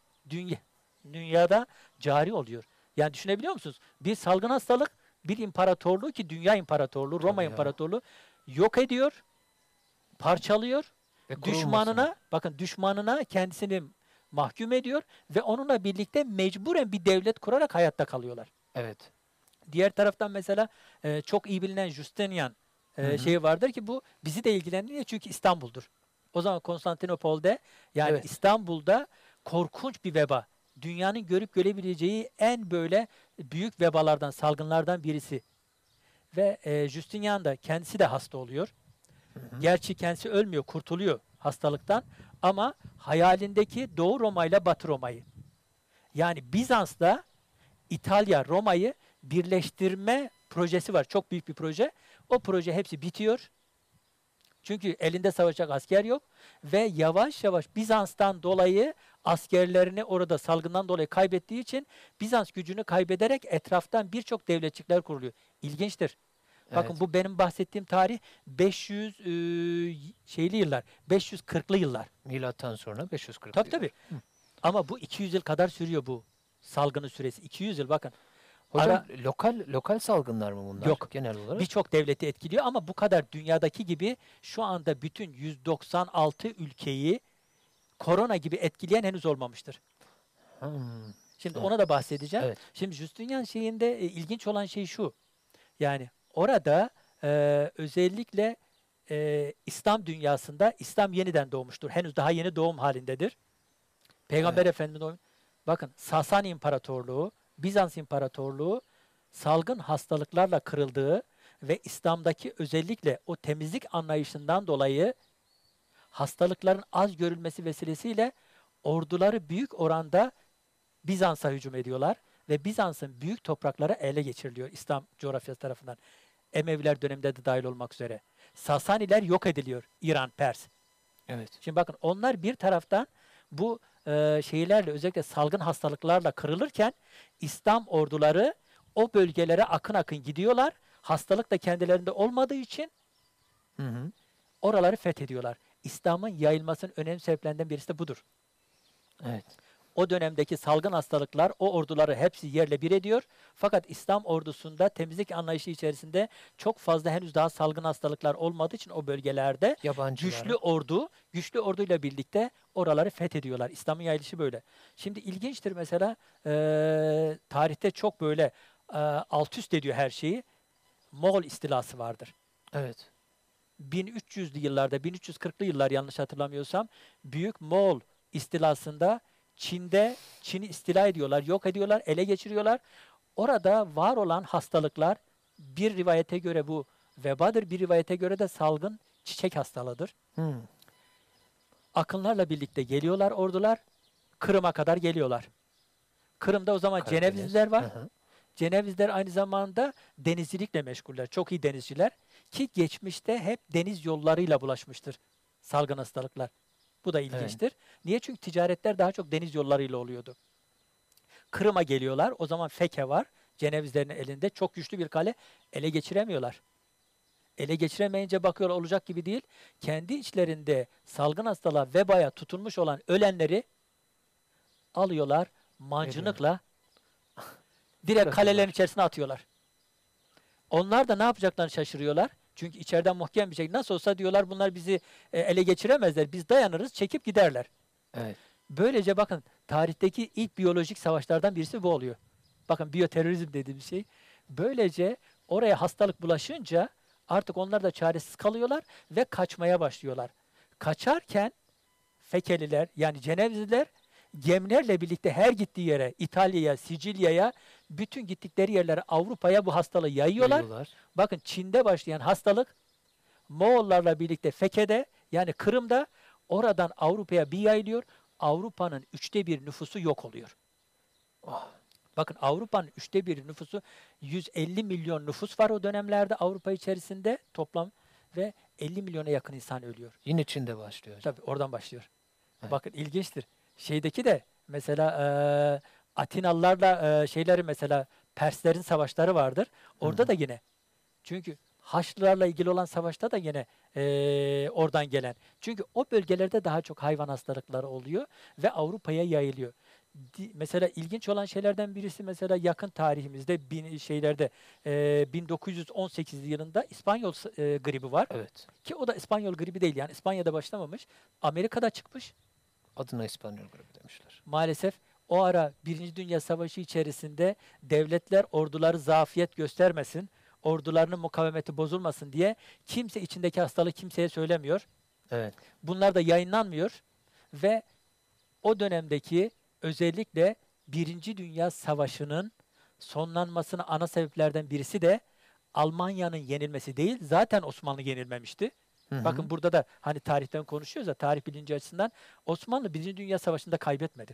dünyada cari oluyor. Yani düşünebiliyor musunuz? Bir salgın hastalık, bir imparatorluğu ki dünya imparatorluğu, Roma Tabii ya. İmparatorluğu yok ediyor, parçalıyor. Ve kurulmasın. Düşmanına kendisini mahkum ediyor ve onunla birlikte mecburen bir devlet kurarak hayatta kalıyorlar. Evet. Diğer taraftan mesela çok iyi bilinen Justinian şeyi vardır ki bu bizi de ilgilendiriyor çünkü İstanbul'dur. O zaman Konstantinopol'de yani Evet. İstanbul'da korkunç bir veba. Dünyanın görüp görebileceği en böyle büyük vebalardan, salgınlardan birisi. Ve Justinian da kendisi de hasta oluyor. Gerçi kendisi ölmüyor, kurtuluyor hastalıktan ama hayalindeki Doğu Roma ile Batı Roma'yı yani Bizans'la İtalya, Roma'yı birleştirme projesi var. Çok büyük bir proje. O proje hepsi bitiyor. Çünkü elinde savaşacak asker yok ve yavaş yavaş Bizans'tan dolayı askerlerini orada salgından dolayı kaybettiği için Bizans gücünü kaybederek etraftan birçok devletçikler kuruluyor. İlginçtir. Bakın Evet. bu benim bahsettiğim tarih 500 şeyli yıllar, 540'lı yıllar. Milattan sonra 540. Tabii. Ama bu 200 yıl kadar sürüyor bu salgının süresi. 200 yıl bakın. Hocam lokal salgınlar mı bunlar? Yok. Genel olarak. Birçok devleti etkiliyor ama bu kadar dünyadaki gibi şu anda bütün 196 ülkeyi korona gibi etkileyen henüz olmamıştır. Şimdi Evet. ona da bahsedeceğim. Evet. Şimdi Justinian şeyinde ilginç olan şey şu. Yani orada özellikle İslam dünyasında İslam yeniden doğmuştur. Henüz daha yeni doğum halindedir. Peygamber Efendimiz bakın Sasani İmparatorluğu, Bizans İmparatorluğu salgın hastalıklarla kırıldığı ve İslam'daki özellikle o temizlik anlayışından dolayı hastalıkların az görülmesi vesilesiyle orduları büyük oranda Bizans'a hücum ediyorlar ve Bizans'ın büyük toprakları ele geçiriliyor İslam coğrafyası tarafından. Emeviler döneminde de dahil olmak üzere. Sasaniler yok ediliyor, İran, Pers. Evet. Şimdi bakın onlar bir taraftan bu şeylerle özellikle salgın hastalıklarla kırılırken İslam orduları o bölgelere akın akın gidiyorlar. Hastalık da kendilerinde olmadığı için oraları fethediyorlar. İslam'ın yayılmasının önemli sebeplerinden birisi de budur. Evet. O dönemdeki salgın hastalıklar o orduları hepsi yerle bir ediyor. Fakat İslam ordusunda temizlik anlayışı içerisinde çok fazla henüz daha salgın hastalıklar olmadığı için o bölgelerde güçlü orduyla birlikte oraları fethediyorlar. İslam'ın yayılışı böyle. Şimdi ilginçtir mesela tarihte çok böyle alt üst ediyor her şeyi. Moğol istilası vardır. Evet. 1300'lü yıllarda, 1340'lı yıllar yanlış hatırlamıyorsam büyük Moğol istilasında Çin'i istila ediyorlar, yok ediyorlar, ele geçiriyorlar. Orada var olan hastalıklar bir rivayete göre bu vebadır, bir rivayete göre de salgın çiçek hastalığıdır. Akınlarla birlikte geliyorlar ordular. Kırım'a kadar geliyorlar. Kırım'da o zaman Karadeniz. Cenevizliler var. Hı hı. Cenevizler aynı zamanda denizcilikle meşguller. Çok iyi denizciler. Ki geçmişte hep deniz yollarıyla bulaşmıştır salgın hastalıklar. Bu da ilginçtir. Niye? Çünkü ticaretler daha çok deniz yollarıyla oluyordu. Kırım'a geliyorlar. O zaman Feke var. Cenevizlerin elinde. Çok güçlü bir kale. Ele geçiremiyorlar. Ele geçiremeyince bakıyorlar olacak gibi değil. Kendi içlerinde salgın hastalığa, vebaya tutulmuş olan ölenleri alıyorlar. Mancınıkla direkt Bırakıyorlar. kalelerin içerisine atıyorlar. Onlar da ne yapacaklarını şaşırıyorlar. Çünkü içeriden muhkem bir şekilde nasıl olsa diyorlar bunlar bizi ele geçiremezler. Biz dayanırız, çekip giderler. Evet. Böylece bakın tarihteki ilk biyolojik savaşlardan birisi bu oluyor. Bakın biyoterörizm dediğim şey. Böylece oraya hastalık bulaşınca artık onlar da çaresiz kalıyorlar ve kaçmaya başlıyorlar. Kaçarken Fekeliler yani Cenevizliler gemilerle birlikte her gittiği yere İtalya'ya, Sicilya'ya bütün gittikleri yerlere Avrupa'ya bu hastalığı yayıyorlar. Bakın Çin'de başlayan hastalık Moğollarla birlikte Feke'de yani Kırım'da oradan Avrupa'ya bir yayılıyor. Avrupa'nın 1/3 nüfusu yok oluyor. Bakın Avrupa'nın 1/3 nüfusu 150 milyon nüfus var o dönemlerde Avrupa içerisinde toplam ve 50 milyona yakın insan ölüyor. Yine Çin'de başlıyor hocam. Tabii oradan başlıyor. Evet. Bakın ilginçtir. Şeydeki de mesela Atinalılarla şeyleri mesela Perslerin savaşları vardır. Orada da yine. Çünkü Haçlılarla ilgili olan savaşta da yine oradan gelen. Çünkü o bölgelerde daha çok hayvan hastalıkları oluyor ve Avrupa'ya yayılıyor. Mesela ilginç olan şeylerden birisi mesela yakın tarihimizde 1918 yılında İspanyol gribi var. Evet. Ki o da İspanyol gribi değil yani İspanya'da başlamamış. Amerika'da çıkmış. Adına İspanyol grubu demişler. Maalesef o ara Birinci Dünya Savaşı içerisinde devletler orduları zafiyet göstermesin, ordularının mukavemeti bozulmasın diye kimse içindeki hastalığı kimseye söylemiyor. Evet. Bunlar da yayınlanmıyor ve o dönemdeki özellikle Birinci Dünya Savaşı'nın sonlanmasının ana sebeplerden birisi de Almanya'nın yenilmesi değil. Zaten Osmanlı yenilmemişti. Hı hı. Bakın burada da hani tarihten konuşuyoruz ya tarih bilinci açısından Osmanlı Birinci Dünya Savaşı'nda kaybetmedi.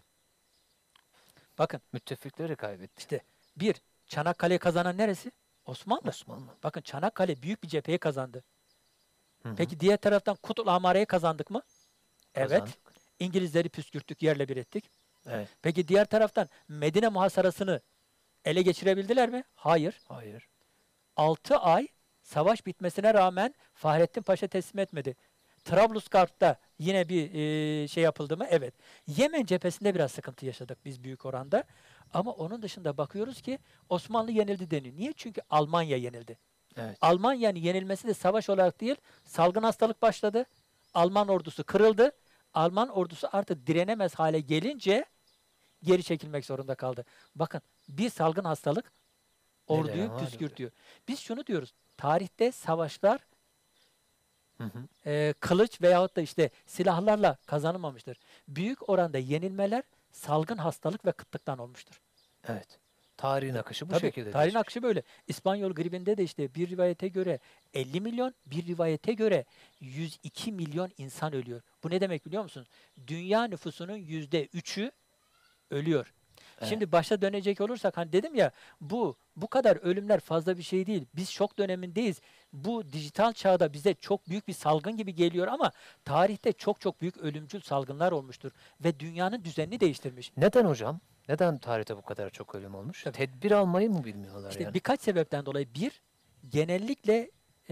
Bakın Müttefikleri kaybetti. işte bir Çanakkale'yi kazanan neresi? Osmanlı. Osmanlı. Bakın Çanakkale büyük bir cepheyi kazandı. Hı hı. Peki diğer taraftan Kutul Amare'yi kazandık mı? Evet. Kazandık. İngilizleri püskürttük, yerle bir ettik. Evet. Peki diğer taraftan Medine muhasarasını ele geçirebildiler mi? Hayır. Hayır. 6 ay savaş bitmesine rağmen Fahrettin Paşa teslim etmedi. Trablusgarp'ta yine bir şey yapıldı mı? Evet. Yemen cephesinde biraz sıkıntı yaşadık biz büyük oranda. Ama onun dışında bakıyoruz ki Osmanlı yenildi deniyor. Niye? Çünkü Almanya yenildi. Evet. Almanya'nın yenilmesi de savaş olarak değil, salgın hastalık başladı. Alman ordusu kırıldı. Alman ordusu artık direnemez hale gelince geri çekilmek zorunda kaldı. Bakın bir salgın hastalık orduyu Nelere mal püskürtüyor. Biz şunu diyoruz. Tarihte savaşlar Hı hı. kılıç veyahut da işte silahlarla kazanılmamıştır. Büyük oranda yenilmeler salgın hastalık ve kıtlıktan olmuştur. Evet. Tarihin akışı bu Tabii, şekilde tarihin geçmiş. akışı böyle. İspanyol gribinde de işte bir rivayete göre 50 milyon, bir rivayete göre 102 milyon insan ölüyor. Bu ne demek biliyor musunuz? Dünya nüfusunun %3'ü ölüyor. Evet. Şimdi başta dönecek olursak hani dedim ya bu kadar ölümler fazla bir şey değil. Biz şok dönemindeyiz. Bu dijital çağda bize çok büyük bir salgın gibi geliyor ama tarihte çok çok büyük ölümcül salgınlar olmuştur ve dünyanın düzenini değiştirmiş. Neden hocam? Neden tarihte bu kadar çok ölüm olmuş? Tabii. Tedbir almayı mı bilmiyorlar İşte yani? birkaç sebepten dolayı genellikle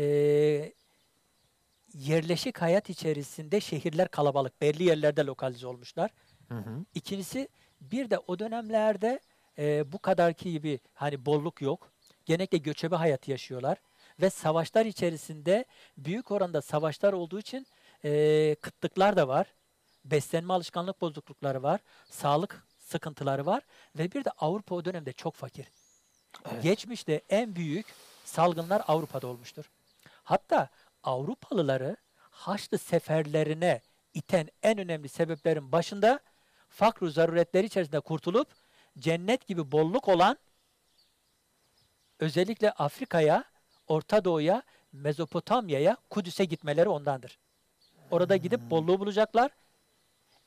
yerleşik hayat içerisinde şehirler kalabalık, belli yerlerde lokalize olmuşlar. Hı hı. İkincisi bir de o dönemlerde bu kadarki gibi hani bolluk yok. Genellikle göçebe hayatı yaşıyorlar ve savaşlar içerisinde büyük oranda savaşlar olduğu için kıtlıklar da var. Beslenme alışkanlık bozuklukları var. Sağlık sıkıntıları var ve bir de Avrupa o dönemde çok fakir. Evet. Geçmişte en büyük salgınlar Avrupa'da olmuştur. Hatta Avrupalıları Haçlı seferlerine iten en önemli sebeplerin başında fakr-ı zaruretleri içerisinde kurtulup cennet gibi bolluk olan özellikle Afrika'ya, Orta Doğu'ya, Mezopotamya'ya, Kudüs'e gitmeleri ondandır. Orada gidip bolluğu bulacaklar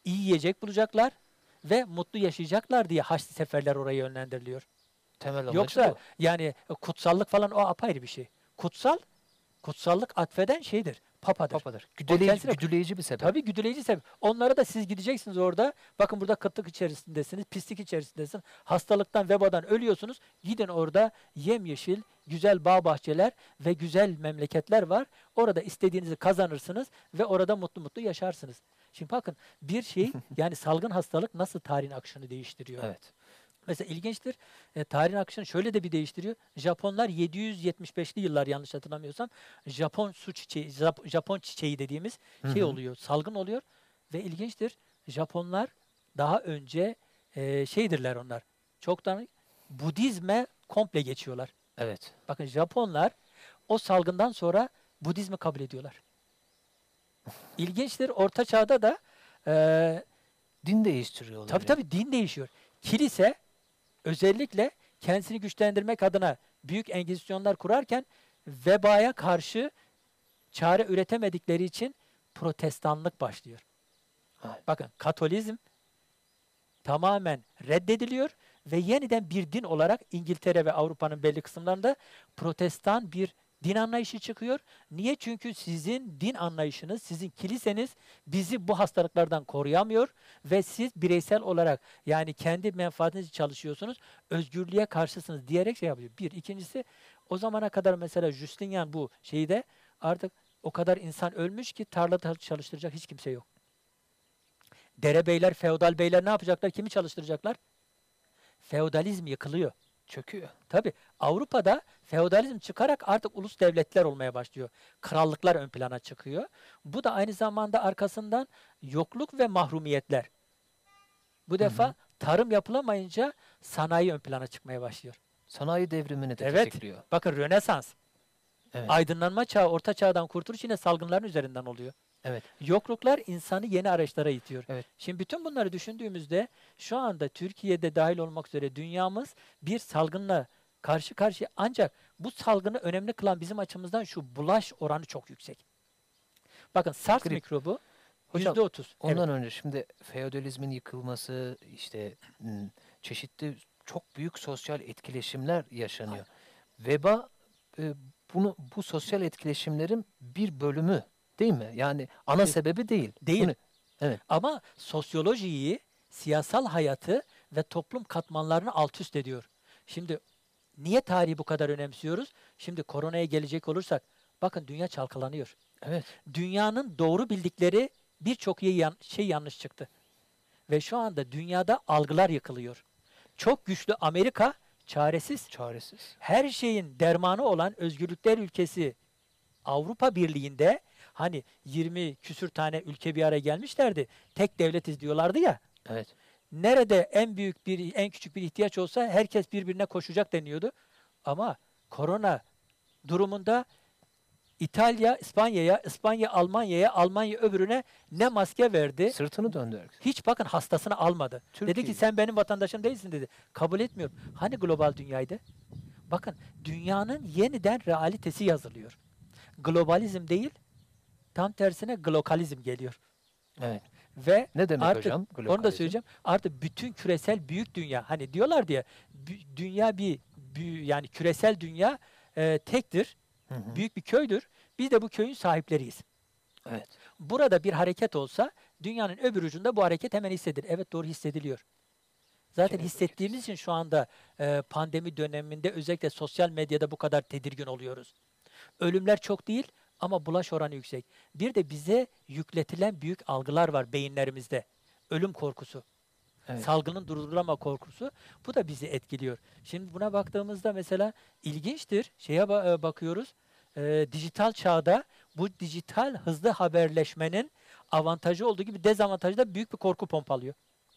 iyi yiyecek bulacaklar ve mutlu yaşayacaklar diye Haçlı seferler oraya yönlendiriliyor. Temel amacı Yoksa bu. yani kutsallık falan o apayrı bir şey. Kutsallık atfeden şeydir, papadır. Papadır. kendisine- Güdüleyici bir sebep. Tabii güdüleyici sebep. Onlara da siz gideceksiniz orada. Bakın burada kıtlık içerisindesiniz, pislik içerisindesiniz. Hastalıktan, vebadan ölüyorsunuz. Gidin orada yemyeşil, güzel bağ bahçeler ve güzel memleketler var. Orada istediğinizi kazanırsınız ve orada mutlu mutlu yaşarsınız. Şimdi bakın bir şey yani salgın hastalık nasıl tarihin akışını değiştiriyor. Evet. Mesela ilginçtir. Tarihin akışını şöyle de bir değiştiriyor. Japonlar 775'li yıllar yanlış hatırlamıyorsam Japon su çiçeği, Japon çiçeği dediğimiz şey oluyor, salgın oluyor ve ilginçtir. Japonlar daha önce şeydirler onlar. Çoktan Budizme komple geçiyorlar. Evet. Bakın Japonlar o salgından sonra Budizmi kabul ediyorlar. İlginçtir. Orta Çağ'da da e, Din değiştiriyorlar. tabii ya. tabii din değişiyor. Kilise özellikle kendisini güçlendirmek adına büyük engizisyonlar kurarken vebaya karşı çare üretemedikleri için protestanlık başlıyor. Evet. Bakın Katolizm tamamen reddediliyor ve yeniden bir din olarak İngiltere ve Avrupa'nın belli kısımlarında protestan bir din anlayışı çıkıyor. Niye? Çünkü sizin din anlayışınız, sizin kiliseniz bizi bu hastalıklardan koruyamıyor ve siz bireysel olarak yani kendi menfaatiniz için çalışıyorsunuz, özgürlüğe karşısınız diyerek şey yapıyor. Bir. İkincisi o zamana kadar mesela Justinian bu şeyde artık o kadar insan ölmüş ki tarlada çalıştıracak hiç kimse yok. Derebeyler, feodal beyler ne yapacaklar? Kimi çalıştıracaklar? Feodalizm yıkılıyor. Çöküyor. Tabii Avrupa'da feodalizm çıkarak artık ulus devletler olmaya başlıyor. Krallıklar ön plana çıkıyor. Bu da aynı zamanda arkasından yokluk ve mahrumiyetler. Bu defa tarım yapılamayınca sanayi ön plana çıkmaya başlıyor. Sanayi devrimini de Evet. tetikliyor. Bakın Rönesans, Evet. aydınlanma çağı, orta çağdan kurtuluş yine salgınların üzerinden oluyor. Evet. Yokluklar insanı yeni araçlara itiyor. Evet. Şimdi bütün bunları düşündüğümüzde şu anda Türkiye'de dahil olmak üzere dünyamız bir salgınla karşı karşıya ancak bu salgını önemli kılan bizim açımızdan şu bulaş oranı çok yüksek. Bakın SARS Grip. mikrobu Hocam, %30. Ondan önce şimdi feodalizmin yıkılması, işte çeşitli çok büyük sosyal etkileşimler yaşanıyor. Veba bu sosyal etkileşimlerin bir bölümü değil mi? Yani ana Evet. sebebi değil. Değil. Bunu- evet. Ama sosyolojiyi, siyasal hayatı ve toplum katmanlarını alt üst ediyor. Şimdi niye tarihi bu kadar önemsiyoruz? Şimdi koronaya gelecek olursak bakın dünya çalkalanıyor. Evet. Dünyanın doğru bildikleri birçok şey yanlış çıktı. Ve şu anda dünyada algılar yıkılıyor. Çok güçlü Amerika çaresiz. Çaresiz. Her şeyin dermanı olan özgürlükler ülkesi Avrupa Birliği'nde hani 20 küsür tane ülke bir araya gelmişlerdi. Tek devletiz diyorlardı ya. Evet. Nerede en küçük bir ihtiyaç olsa herkes birbirine koşacak deniyordu. Ama korona durumunda İtalya İspanya'ya, İspanya Almanya'ya, Almanya öbürüne ne maske verdi? Sırtını döndü herkes. Hiç bakın hastasını almadı. Dedi Türkiye. ki sen benim vatandaşım değilsin dedi. Kabul etmiyorum. Hani global dünyaydı? Bakın dünyanın yeniden realitesi yazılıyor. Globalizm değil, tam tersine glokalizm geliyor. Evet. Ve Ne demek artık, hocam? onu da Globalizm? söyleyeceğim. Artık bütün küresel büyük dünya, hani diyorlar diye dünya yani küresel dünya tektir, Hı hı. büyük bir köydür. Biz de bu köyün sahipleriyiz. Evet. Burada bir hareket olsa dünyanın öbür ucunda bu hareket hemen hissedilir. Evet doğru hissediliyor. Zaten Kesinlikle. hissettiğimiz için şu anda pandemi döneminde özellikle sosyal medyada bu kadar tedirgin oluyoruz. Ölümler çok değil ama bulaş oranı yüksek. Bir de bize yükletilen büyük algılar var beyinlerimizde. Ölüm korkusu, Evet. salgının durdurulama korkusu. Bu da bizi etkiliyor. Şimdi buna baktığımızda mesela ilginçtir. Bakıyoruz. Dijital çağda bu dijital hızlı haberleşmenin avantajı olduğu gibi dezavantajı da büyük bir korku pompalıyor.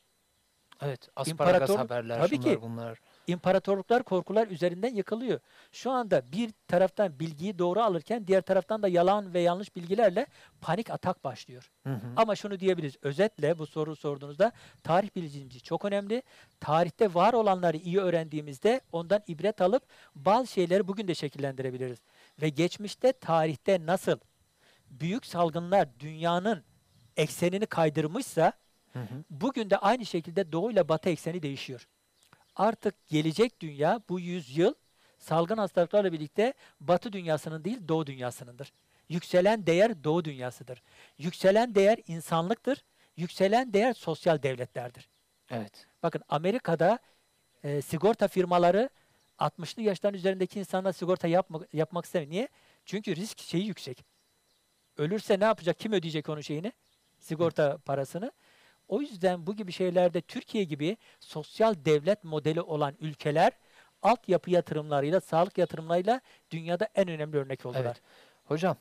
Evet. Asparagas İmparator- haberler, tabii şunlar ki. bunlar. İmparatorluklar, korkular üzerinden yıkılıyor. Şu anda bir taraftan bilgiyi doğru alırken diğer taraftan da yalan ve yanlış bilgilerle panik atak başlıyor. Hı hı. Ama şunu diyebiliriz. Özetle bu soruyu sorduğunuzda tarih bilinci çok önemli. Tarihte var olanları iyi öğrendiğimizde ondan ibret alıp bazı şeyleri bugün de şekillendirebiliriz. Ve geçmişte tarihte nasıl büyük salgınlar dünyanın eksenini kaydırmışsa Bugün de aynı şekilde Doğu ile Batı ekseni değişiyor. Artık gelecek dünya bu yüzyıl salgın hastalıklarla birlikte Batı dünyasının değil Doğu dünyasınındır. Yükselen değer Doğu dünyasıdır. Yükselen değer insanlıktır. Yükselen değer sosyal devletlerdir. Evet. Bakın Amerika'da sigorta firmaları 60'lı yaşların üzerindeki insanlar sigorta yapmak istemiyor. Niye? Çünkü risk şeyi yüksek. Ölürse ne yapacak? Kim ödeyecek onun şeyini? Sigorta parasını. O yüzden bu gibi şeylerde Türkiye gibi sosyal devlet modeli olan ülkeler altyapı yatırımlarıyla, sağlık yatırımlarıyla dünyada en önemli örnek oldular. Evet. Hocam,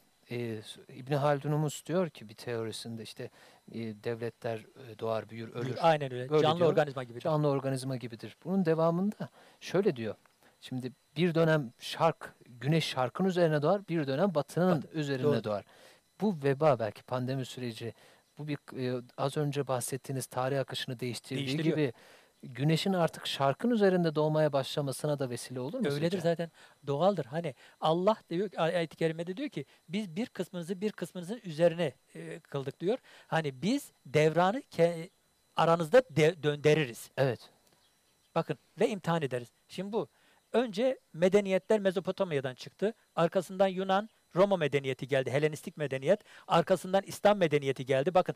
İbni Haldun'umuz diyor ki bir teorisinde işte devletler doğar, büyür, ölür. Aynen öyle. Böyle Canlı diyor. organizma gibi. Canlı organizma gibidir. Bunun devamında şöyle diyor. Şimdi bir dönem güneş şarkın üzerine doğar, bir dönem batının üzerine Doğru. doğar. Bu veba belki pandemi süreci, bu bir az önce bahsettiğiniz tarih akışını değiştirdiği Değiştiriyor. gibi güneşin artık şarkın üzerinde doğmaya başlamasına da vesile olur mu Öyledir sizce? zaten. Doğaldır. Hani Allah diyor ayet-i kerimede diyor ki biz bir kısmınızın üzerine kıldık diyor. Hani biz devranı aranızda döndürürüz. Evet. Bakın ve imtihan ederiz. Şimdi bu önce medeniyetler Mezopotamya'dan çıktı. Arkasından Yunan, Roma medeniyeti geldi. Helenistik medeniyet. Arkasından İslam medeniyeti geldi. Bakın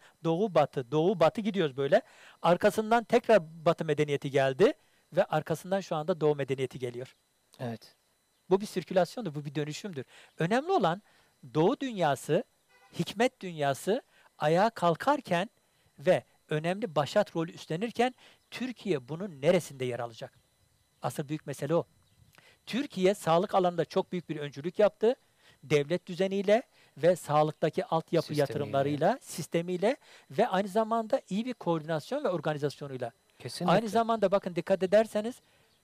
doğu batı gidiyoruz böyle. Arkasından tekrar batı medeniyeti geldi ve arkasından şu anda doğu medeniyeti geliyor. Evet. Bu bir sirkülasyondur, bu bir dönüşümdür. Önemli olan doğu dünyası, hikmet dünyası ayağa kalkarken ve önemli başat rolü üstlenirken Türkiye bunun neresinde yer alacak? Asıl büyük mesele o. Türkiye sağlık alanında çok büyük bir öncülük yaptı. Devlet düzeniyle ve sağlıktaki altyapı Sistemiyle. yatırımlarıyla, sistemiyle ve aynı zamanda iyi bir koordinasyon ve organizasyonuyla. Kesinlikle. Aynı zamanda bakın dikkat ederseniz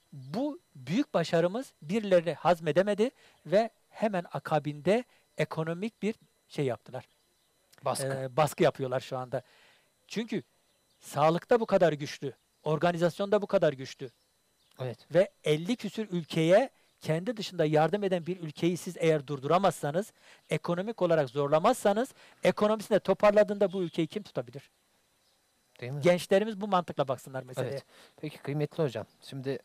bu büyük başarımız birileri hazmedemedi ve hemen akabinde ekonomik bir şey yaptılar. Baskı yapıyorlar şu anda. Çünkü sağlıkta bu kadar güçlü, organizasyonda bu kadar güçlü Evet. ve 50 küsür ülkeye kendi dışında yardım eden bir ülkeyi siz eğer durduramazsanız, ekonomik olarak zorlamazsanız, ekonomisini toparladığında bu ülkeyi kim tutabilir? Değil mi? Gençlerimiz bu mantıkla baksınlar meseleye. Evet. Peki kıymetli hocam, şimdi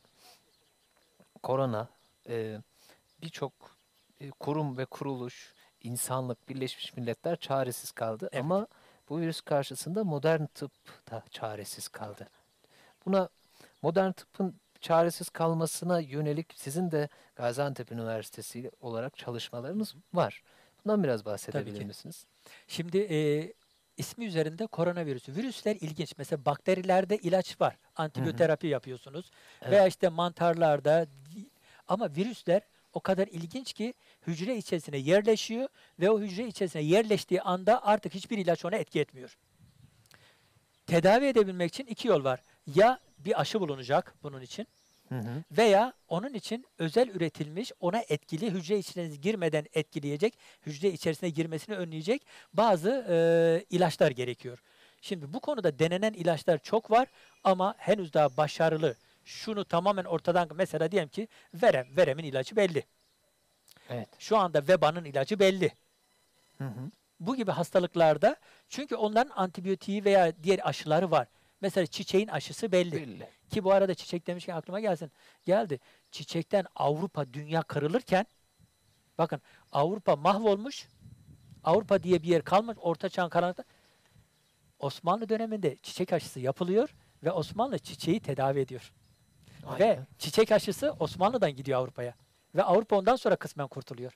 korona birçok kurum ve kuruluş, insanlık, Birleşmiş Milletler çaresiz kaldı. Evet. Ama bu virüs karşısında modern tıp da çaresiz kaldı. Buna modern tıbbın çaresiz kalmasına yönelik sizin de Gaziantep Üniversitesi olarak çalışmalarınız var. Bundan biraz bahsedebilir ki. misiniz? Şimdi ismi üzerinde koronavirüsü. Virüsler ilginç. Mesela bakterilerde ilaç var. Antibiyoterapi yapıyorsunuz. Evet. Veya işte mantarlarda. Ama virüsler o kadar ilginç ki hücre içerisine yerleşiyor ve o hücre içerisine yerleştiği anda artık hiçbir ilaç ona etki etmiyor. Tedavi edebilmek için iki yol var. Ya bir aşı bulunacak bunun için veya onun için özel üretilmiş, ona etkili, hücre içine girmeden etkileyecek, hücre içerisine girmesini önleyecek bazı ilaçlar gerekiyor. Şimdi bu konuda denenen ilaçlar çok var ama henüz daha başarılı. Şunu tamamen ortadan, mesela diyelim ki veremin ilacı belli. Evet. Şu anda vebanın ilacı belli. Bu gibi hastalıklarda çünkü onların antibiyotiği veya diğer aşıları var. Mesela çiçeğin aşısı belli. Ki bu arada çiçek demişken aklıma geldi. Çiçekten Avrupa, dünya kırılırken bakın Avrupa mahvolmuş. Avrupa diye bir yer kalmış. Orta Çağ'ın karanlıkta. Osmanlı döneminde çiçek aşısı yapılıyor ve Osmanlı çiçeği tedavi ediyor. Aynen. Ve çiçek aşısı Osmanlı'dan gidiyor Avrupa'ya. Ve Avrupa ondan sonra kısmen kurtuluyor.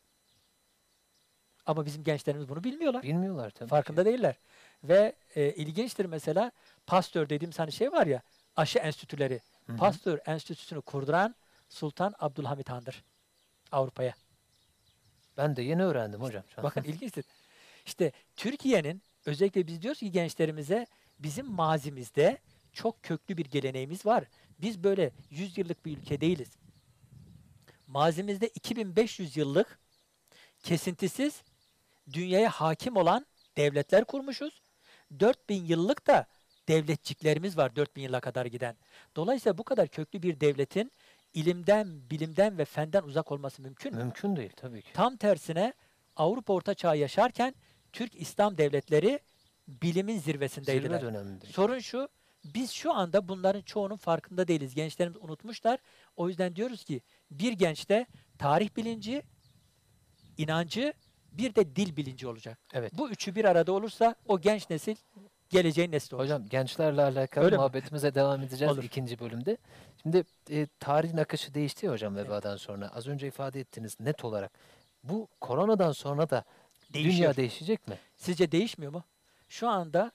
Ama bizim gençlerimiz bunu bilmiyorlar. Bilmiyorlar tabii Farkında ki. değiller. Ve ilginçtir mesela Pasteur dediğimiz hani şey var ya, aşı enstitüleri. Pasteur enstitüsünü kurduran Sultan Abdülhamit Han'dır Avrupa'ya. Ben de yeni öğrendim hocam. Bakın ilginçtir. İşte Türkiye'nin özellikle biz diyoruz ki gençlerimize bizim mazimizde çok köklü bir geleneğimiz var. Biz böyle 100 yıllık bir ülke değiliz. Mazimizde 2500 yıllık kesintisiz dünyaya hakim olan devletler kurmuşuz. 4000 yıllık da devletçiklerimiz var 4000 yıla kadar giden. Dolayısıyla bu kadar köklü bir devletin ilimden, bilimden ve fenden uzak olması mümkün mü? Mümkün değil tabii ki. Tam tersine Avrupa Orta Çağ yaşarken Türk İslam devletleri bilimin zirvesindeydiler. Zirve döneminde. Sorun şu, biz şu anda bunların çoğunun farkında değiliz. Gençlerimiz unutmuşlar. O yüzden diyoruz ki bir gençte tarih bilinci, inancı, bir de dil bilinci olacak. Evet. Bu üçü bir arada olursa o genç nesil geleceğin nesli olacak. Hocam gençlerle alakalı Öyle mi? muhabbetimize devam edeceğiz Olur. ikinci bölümde. Şimdi tarihin akışı değişti ya hocam vebadan sonra. Az önce ifade ettiniz net olarak. Bu koronadan sonra da Değişiyor. dünya değişecek mi? Sizce değişmiyor mu? Şu anda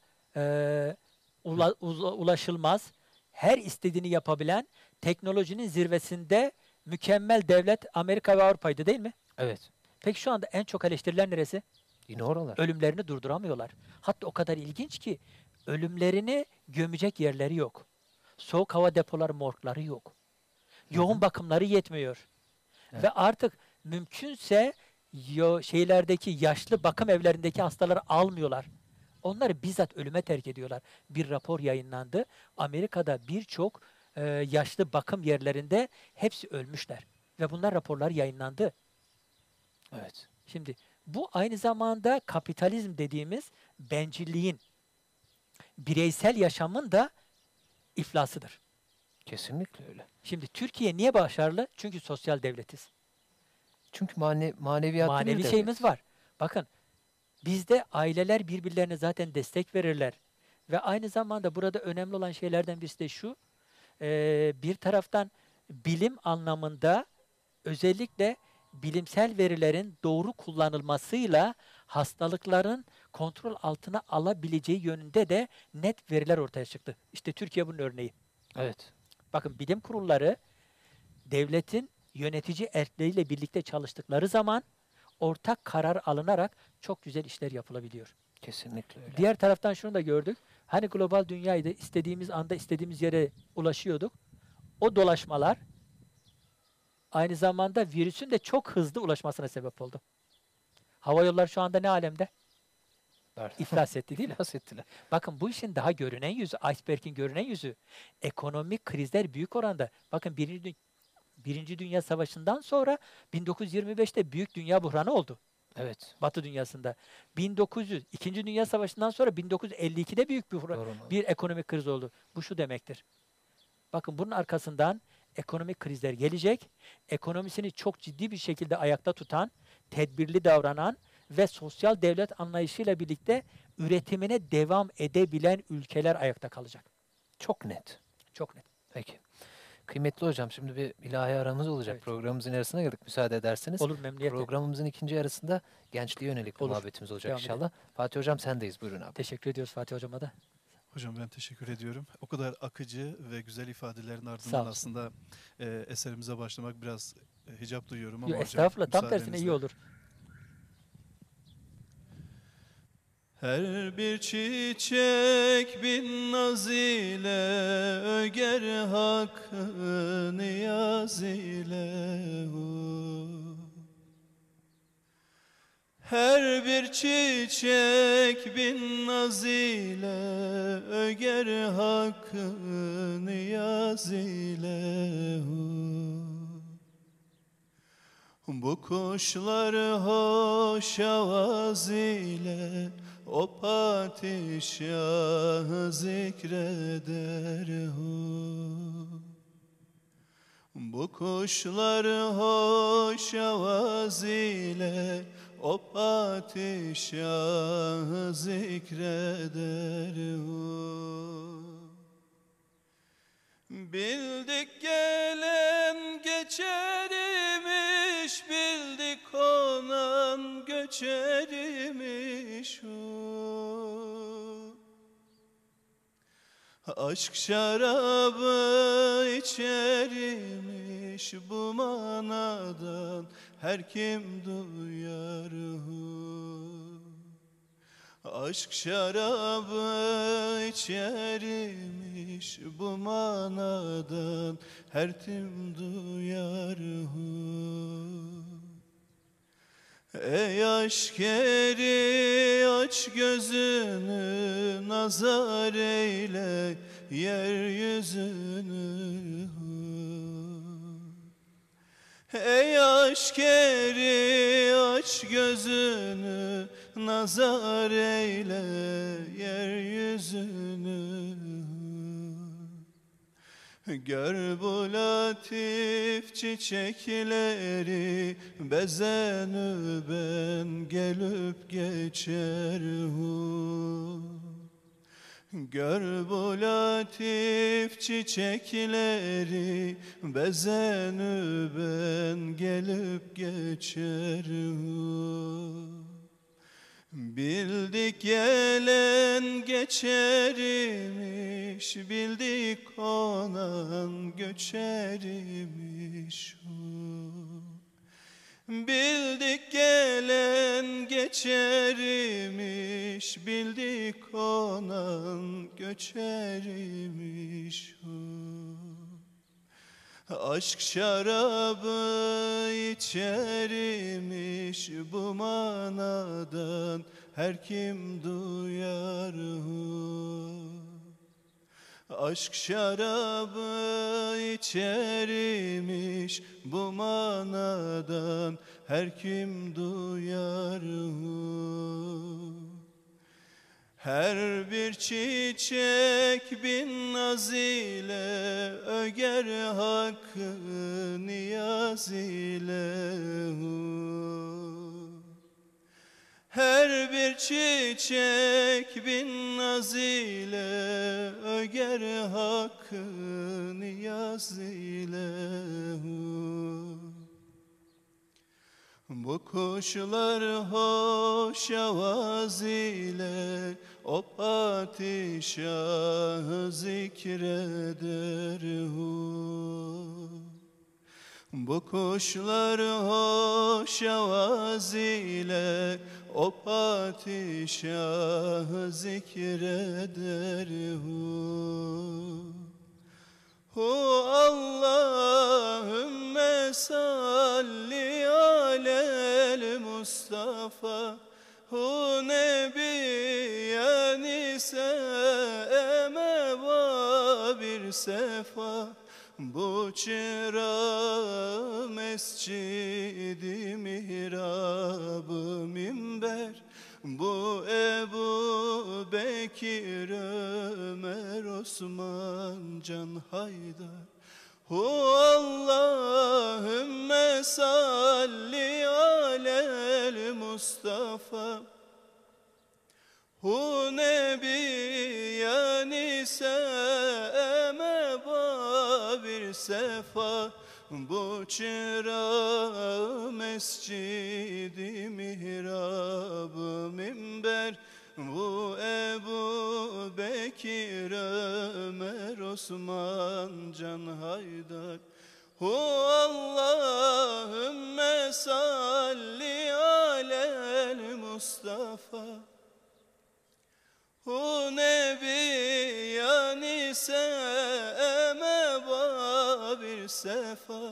ulaşılmaz, her istediğini yapabilen, teknolojinin zirvesinde mükemmel devlet Amerika ve Avrupa'ydı değil mi? Evet. Peki şu anda en çok eleştirilen neresi? Yine oralar. Ölümlerini durduramıyorlar. Hatta o kadar ilginç ki ölümlerini gömecek yerleri yok. Soğuk hava depoları, morgları yok. Yoğun bakımları yetmiyor. Evet. Ve artık mümkünse şeylerdeki yaşlı bakım evlerindeki hastaları almıyorlar. Onları bizzat ölüme terk ediyorlar. Bir rapor yayınlandı. Amerika'da birçok yaşlı bakım yerlerinde hepsi ölmüşler. Ve bunlar raporlar yayınlandı. Evet. Şimdi bu aynı zamanda kapitalizm dediğimiz bencilliğin, bireysel yaşamın da iflasıdır. Kesinlikle öyle. Şimdi Türkiye niye başarılı? Çünkü sosyal devletiz. Çünkü maneviyatlı bir Manevi devlet. şeyimiz var. Bakın bizde aileler birbirlerine zaten destek verirler. Ve aynı zamanda burada önemli olan şeylerden birisi de şu. Bir taraftan bilim anlamında özellikle bilimsel verilerin doğru kullanılmasıyla hastalıkların kontrol altına alabileceği yönünde de net veriler ortaya çıktı. İşte Türkiye bunun örneği. Evet. Bakın bilim kurulları devletin yönetici erkleriyle birlikte çalıştıkları zaman ortak karar alınarak çok güzel işler yapılabiliyor. Kesinlikle öyle. Diğer taraftan şunu da gördük. Hani global dünyaydı, istediğimiz anda istediğimiz yere ulaşıyorduk. O dolaşmalar aynı zamanda virüsün de çok hızlı ulaşmasına sebep oldu. Hava yolları şu anda ne alemde? İflas etti değil mi? İflas ettiler. Bakın bu işin daha görünen yüzü, iceberg'in görünen yüzü. Ekonomik krizler büyük oranda. Bakın Birinci Dünya Savaşı'ndan sonra 1925'te büyük dünya buhranı oldu. Evet. Batı dünyasında. 2. Dünya Savaşı'ndan sonra 1952'de büyük Doğru. bir ekonomik kriz oldu. Bu şu demektir. Bakın bunun arkasından ekonomik krizler gelecek. Ekonomisini çok ciddi bir şekilde ayakta tutan, tedbirli davranan ve sosyal devlet anlayışıyla birlikte üretimine devam edebilen ülkeler ayakta kalacak. Çok net. Çok net. Peki. Kıymetli hocam şimdi bir ilahi aramız olacak. Evet. Programımızın yarısına girdik müsaade ederseniz. Olur memnuniyetle. Programımızın ikinci yarısında gençliğe yönelik bir Olur. muhabbetimiz olacak Devam inşallah. Fatih hocam sendeyiz. Buyurun abi. Teşekkür ediyoruz Fatih Hocama da. Hocam ben teşekkür ediyorum. O kadar akıcı ve güzel ifadelerin Sağ ardından olsun. aslında eserimize başlamak biraz hicap duyuyorum ama Yo, hocam estağfurullah tam tersine iyi müsaadenizle. olur. Her bir çiçek bin naz ile öger hakkı niyaz ile Her bir çiçek bin naz ile öger hakkı niyaz ile Bu kuşlar hoş avaz ile o padişahı zikreder Bu kuşlar hoş avaz ile o padişahı zikreder Bildik gelen geçer imiş, bildik konan göçer imiş Aşk şarabı içer imiş bu manadan her kim duyar Aşk şarabı içer imiş bu manadan her kim duyar Ey aşkeri aç gözünü nazar eyle yeryüzünü Ey aşkeri aç gözünü nazar eyle yeryüzünü. Gör bu latif çiçekleri, bezenü ben gelip geçer hu. Gör bu latif çiçekleri, bezenü ben gelip geçer hu. Bildik gelen geçerimiş, bildik konan göçerimiş. Bildik gelen geçerimiş, bildik konan göçerimiş. Aşk şarabı içerimiş, bu manadan her kim duyar hu. Aşk şarabı içerimiş, bu manadan her kim duyar hu. Her bir çiçek bin naz ile öger hakkı niyaz ile hu. Her bir çiçek bin naz ile öger hakkı niyaz ile hu. Bu kuşlar hoş avaz ile o padişahı zikreder hu. Bu kuşlar hoş avaz ile o padişahı zikreder hu. Hu Allahümme salli alel Mustafa, hu nebiyyen se'eme bir sefa. Bu çıra mescidi mihrabı minber, bu Ebu Bekir, Ömer, Osman, Can Haydar. Hu Allahümme salli alel Mustafa, hu nebiyyen se'eme bir sefa. Bu çıra mescidi mihrabı minber, bu Ebu Bekir, Ömer, Osman, Can Haydar. Hu Allahümme salli alel Mustafa, hu nebiyyen se'eme bir sefa.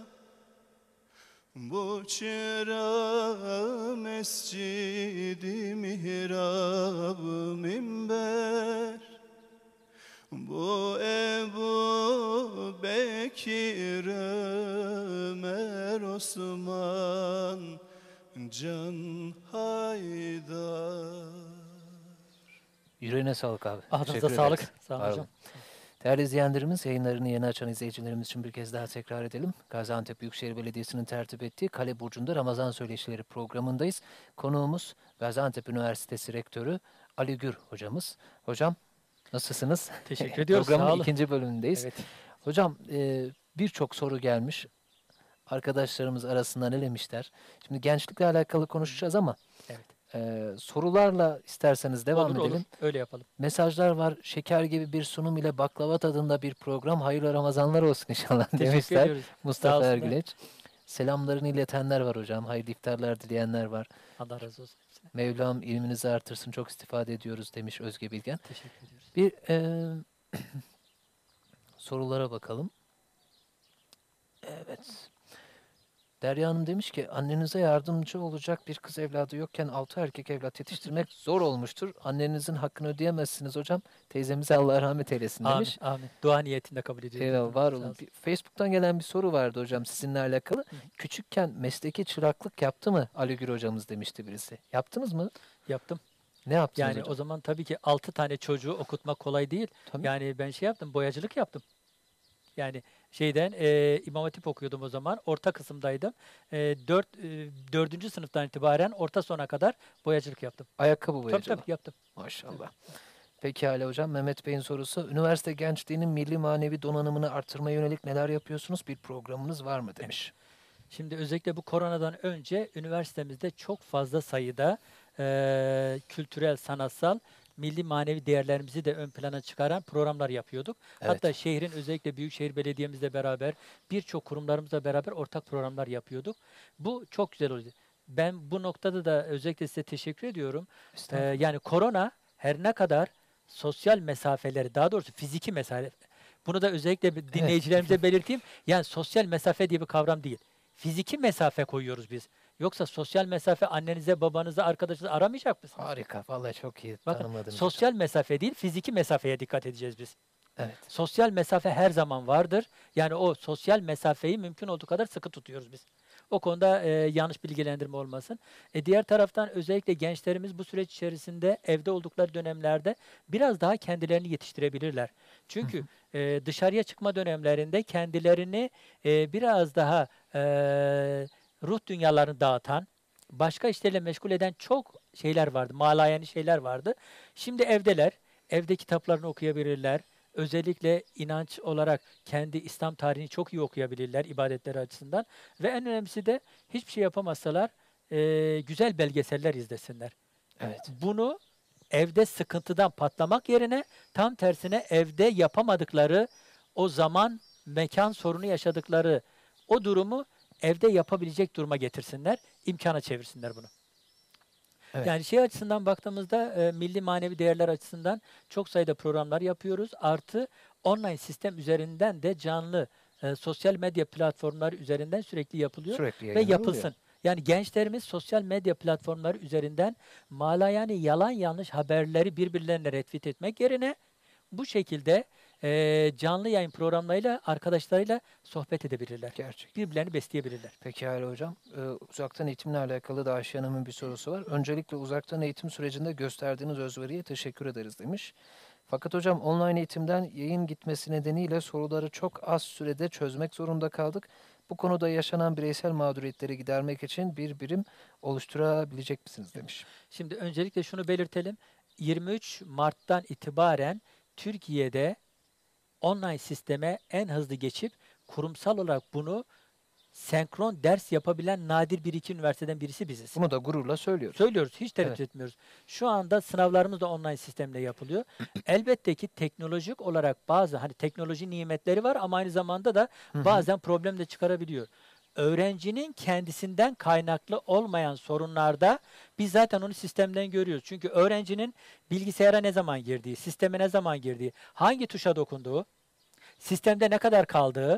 Bu çıra mescidi mihrabı minber, bu Ebu Bekir, Ömer, Osman, Can Haydar. Yüreğine sağlık abi. Ağzınıza Teşekkür sağlık. ederiz. Sağ olun Var hocam. olun. Değerli izleyenlerimiz, yayınlarını yeni açan izleyicilerimiz için bir kez daha tekrar edelim. Gaziantep Büyükşehir Belediyesi'nin tertip ettiği Kale Burcu'nda Ramazan Söyleşileri programındayız. Konuğumuz Gaziantep Üniversitesi Rektörü Ali Gür hocamız. Hocam nasılsınız? Teşekkür ediyoruz. Sağ Programın olun. ikinci bölümündeyiz. Evet. Hocam birçok soru gelmiş. Arkadaşlarımız arasında ne demişler? Şimdi gençlikle alakalı konuşacağız ama Evet. sorularla isterseniz devam Olur edelim. olur. Öyle yapalım. Mesajlar var. Şeker gibi bir sunum ile baklava tadında bir program. Hayırlı Ramazanlar olsun inşallah Teşekkür demişler. ediyoruz. Sağ Mustafa olsunlar. Ergüleç. Selamlarını iletenler var hocam. Hayırlı iftarlar dileyenler var. Allah razı olsun hepsine. Mevlam ilminizi artırsın. Çok istifade ediyoruz demiş Özge Bilgen. Teşekkür ediyoruz. Bir sorulara bakalım. Evet. Derya Hanım demiş ki annenize yardımcı olacak bir kız evladı yokken 6 erkek evlat yetiştirmek zor olmuştur. Annenizin hakkını ödeyemezsiniz hocam. Teyzemize Allah rahmet eylesin Amin. demiş. Amin. Dua niyetinde kabul ediyoruz. Eyvallah, var Sağ olun. olsun. Facebook'tan gelen bir soru vardı hocam sizinle alakalı. Küçükken mesleki çıraklık yaptı mı Ali Gür hocamız demişti birisi. Yaptınız mı? Yaptım. Ne yaptınız Yani hocam? o zaman tabii ki 6 tane çocuğu okutmak kolay değil. Tabii. Yani ben şey yaptım, boyacılık yaptım. Yani şeyden İmam Hatip okuyordum o zaman. Orta kısımdaydım. 4. sınıftan itibaren orta sona kadar boyacılık yaptım. Ayakkabı Tabii boyacılığı. tabii yaptım. Maşallah. Pekala hocam. Mehmet Bey'in sorusu. Üniversite gençliğinin milli manevi donanımını artırmaya yönelik neler yapıyorsunuz? Bir programınız var mı demiş. Şimdi özellikle bu koronadan önce üniversitemizde çok fazla sayıda kültürel, sanatsal, milli manevi değerlerimizi de ön plana çıkaran programlar yapıyorduk. Evet. Hatta şehrin özellikle Büyükşehir Belediye'mizle beraber birçok kurumlarımızla beraber ortak programlar yapıyorduk. Bu çok güzel oldu. Ben bu noktada da özellikle size teşekkür ediyorum. Estağfurullah. Yani korona her ne kadar sosyal mesafeleri, daha doğrusu fiziki mesafe, bunu da özellikle dinleyicilerimize belirteyim. Yani sosyal mesafe diye bir kavram değil. Fiziki mesafe koyuyoruz biz. Yoksa sosyal mesafe annenize, babanıza, arkadaşınıza aramayacak mısınız? Harika. Vallahi çok iyi Bakın tanımladınız hocam. sosyal mesafe değil, fiziki mesafeye dikkat edeceğiz biz. Evet. Sosyal mesafe her zaman vardır. Yani o sosyal mesafeyi mümkün olduğu kadar sıkı tutuyoruz biz. O konuda yanlış bilgilendirme olmasın. Diğer taraftan özellikle gençlerimiz bu süreç içerisinde evde oldukları dönemlerde biraz daha kendilerini yetiştirebilirler. Çünkü dışarıya çıkma dönemlerinde kendilerini biraz daha ruh dünyalarını dağıtan, başka işlerle meşgul eden çok şeyler vardı, malayani şeyler vardı. Şimdi evdeler, evde kitaplarını okuyabilirler. Özellikle inanç olarak kendi İslam tarihini çok iyi okuyabilirler ibadetleri açısından. Ve en önemlisi de hiçbir şey yapamazsalar güzel belgeseller izlesinler. Evet. Bunu evde sıkıntıdan patlamak yerine tam tersine evde yapamadıkları o zaman, mekan sorunu yaşadıkları o durumu evde yapabilecek duruma getirsinler, imkana çevirsinler bunu. Evet. Yani şey açısından baktığımızda milli manevi değerler açısından çok sayıda programlar yapıyoruz. Artı online sistem üzerinden de canlı sosyal medya platformları üzerinden sürekli yapılıyor Sürekli ve yayınlanıyor. yapılsın. Yani gençlerimiz sosyal medya platformları üzerinden malayani yalan yanlış haberleri birbirlerine retweet etmek yerine bu şekilde canlı yayın programlarıyla arkadaşlarıyla sohbet edebilirler. Gerçekten. Birbirlerini besleyebilirler. Pekala hocam. Uzaktan eğitimle alakalı da Ayşe Hanım'ın bir sorusu var. Öncelikle uzaktan eğitim sürecinde gösterdiğiniz özveriye teşekkür ederiz demiş. Fakat hocam online eğitimden yayın gitmesi nedeniyle soruları çok az sürede çözmek zorunda kaldık. Bu konuda yaşanan bireysel mağduriyetleri gidermek için bir birim oluşturabilecek misiniz demiş. Şimdi öncelikle şunu belirtelim. 23 Mart'tan itibaren Türkiye'de online sisteme en hızlı geçip kurumsal olarak bunu senkron ders yapabilen nadir bir iki üniversiteden birisi biziz. Bunu da gururla söylüyoruz. Söylüyoruz, hiç tereddüt Evet. etmiyoruz. Şu anda sınavlarımız da online sistemle yapılıyor. Elbette ki teknolojik olarak bazı hani teknoloji nimetleri var ama aynı zamanda da bazen problem de çıkarabiliyor. Öğrencinin kendisinden kaynaklı olmayan sorunlarda biz zaten onu sistemden görüyoruz. Çünkü öğrencinin bilgisayara ne zaman girdiği, sisteme ne zaman girdiği, hangi tuşa dokunduğu, sistemde ne kadar kaldığı,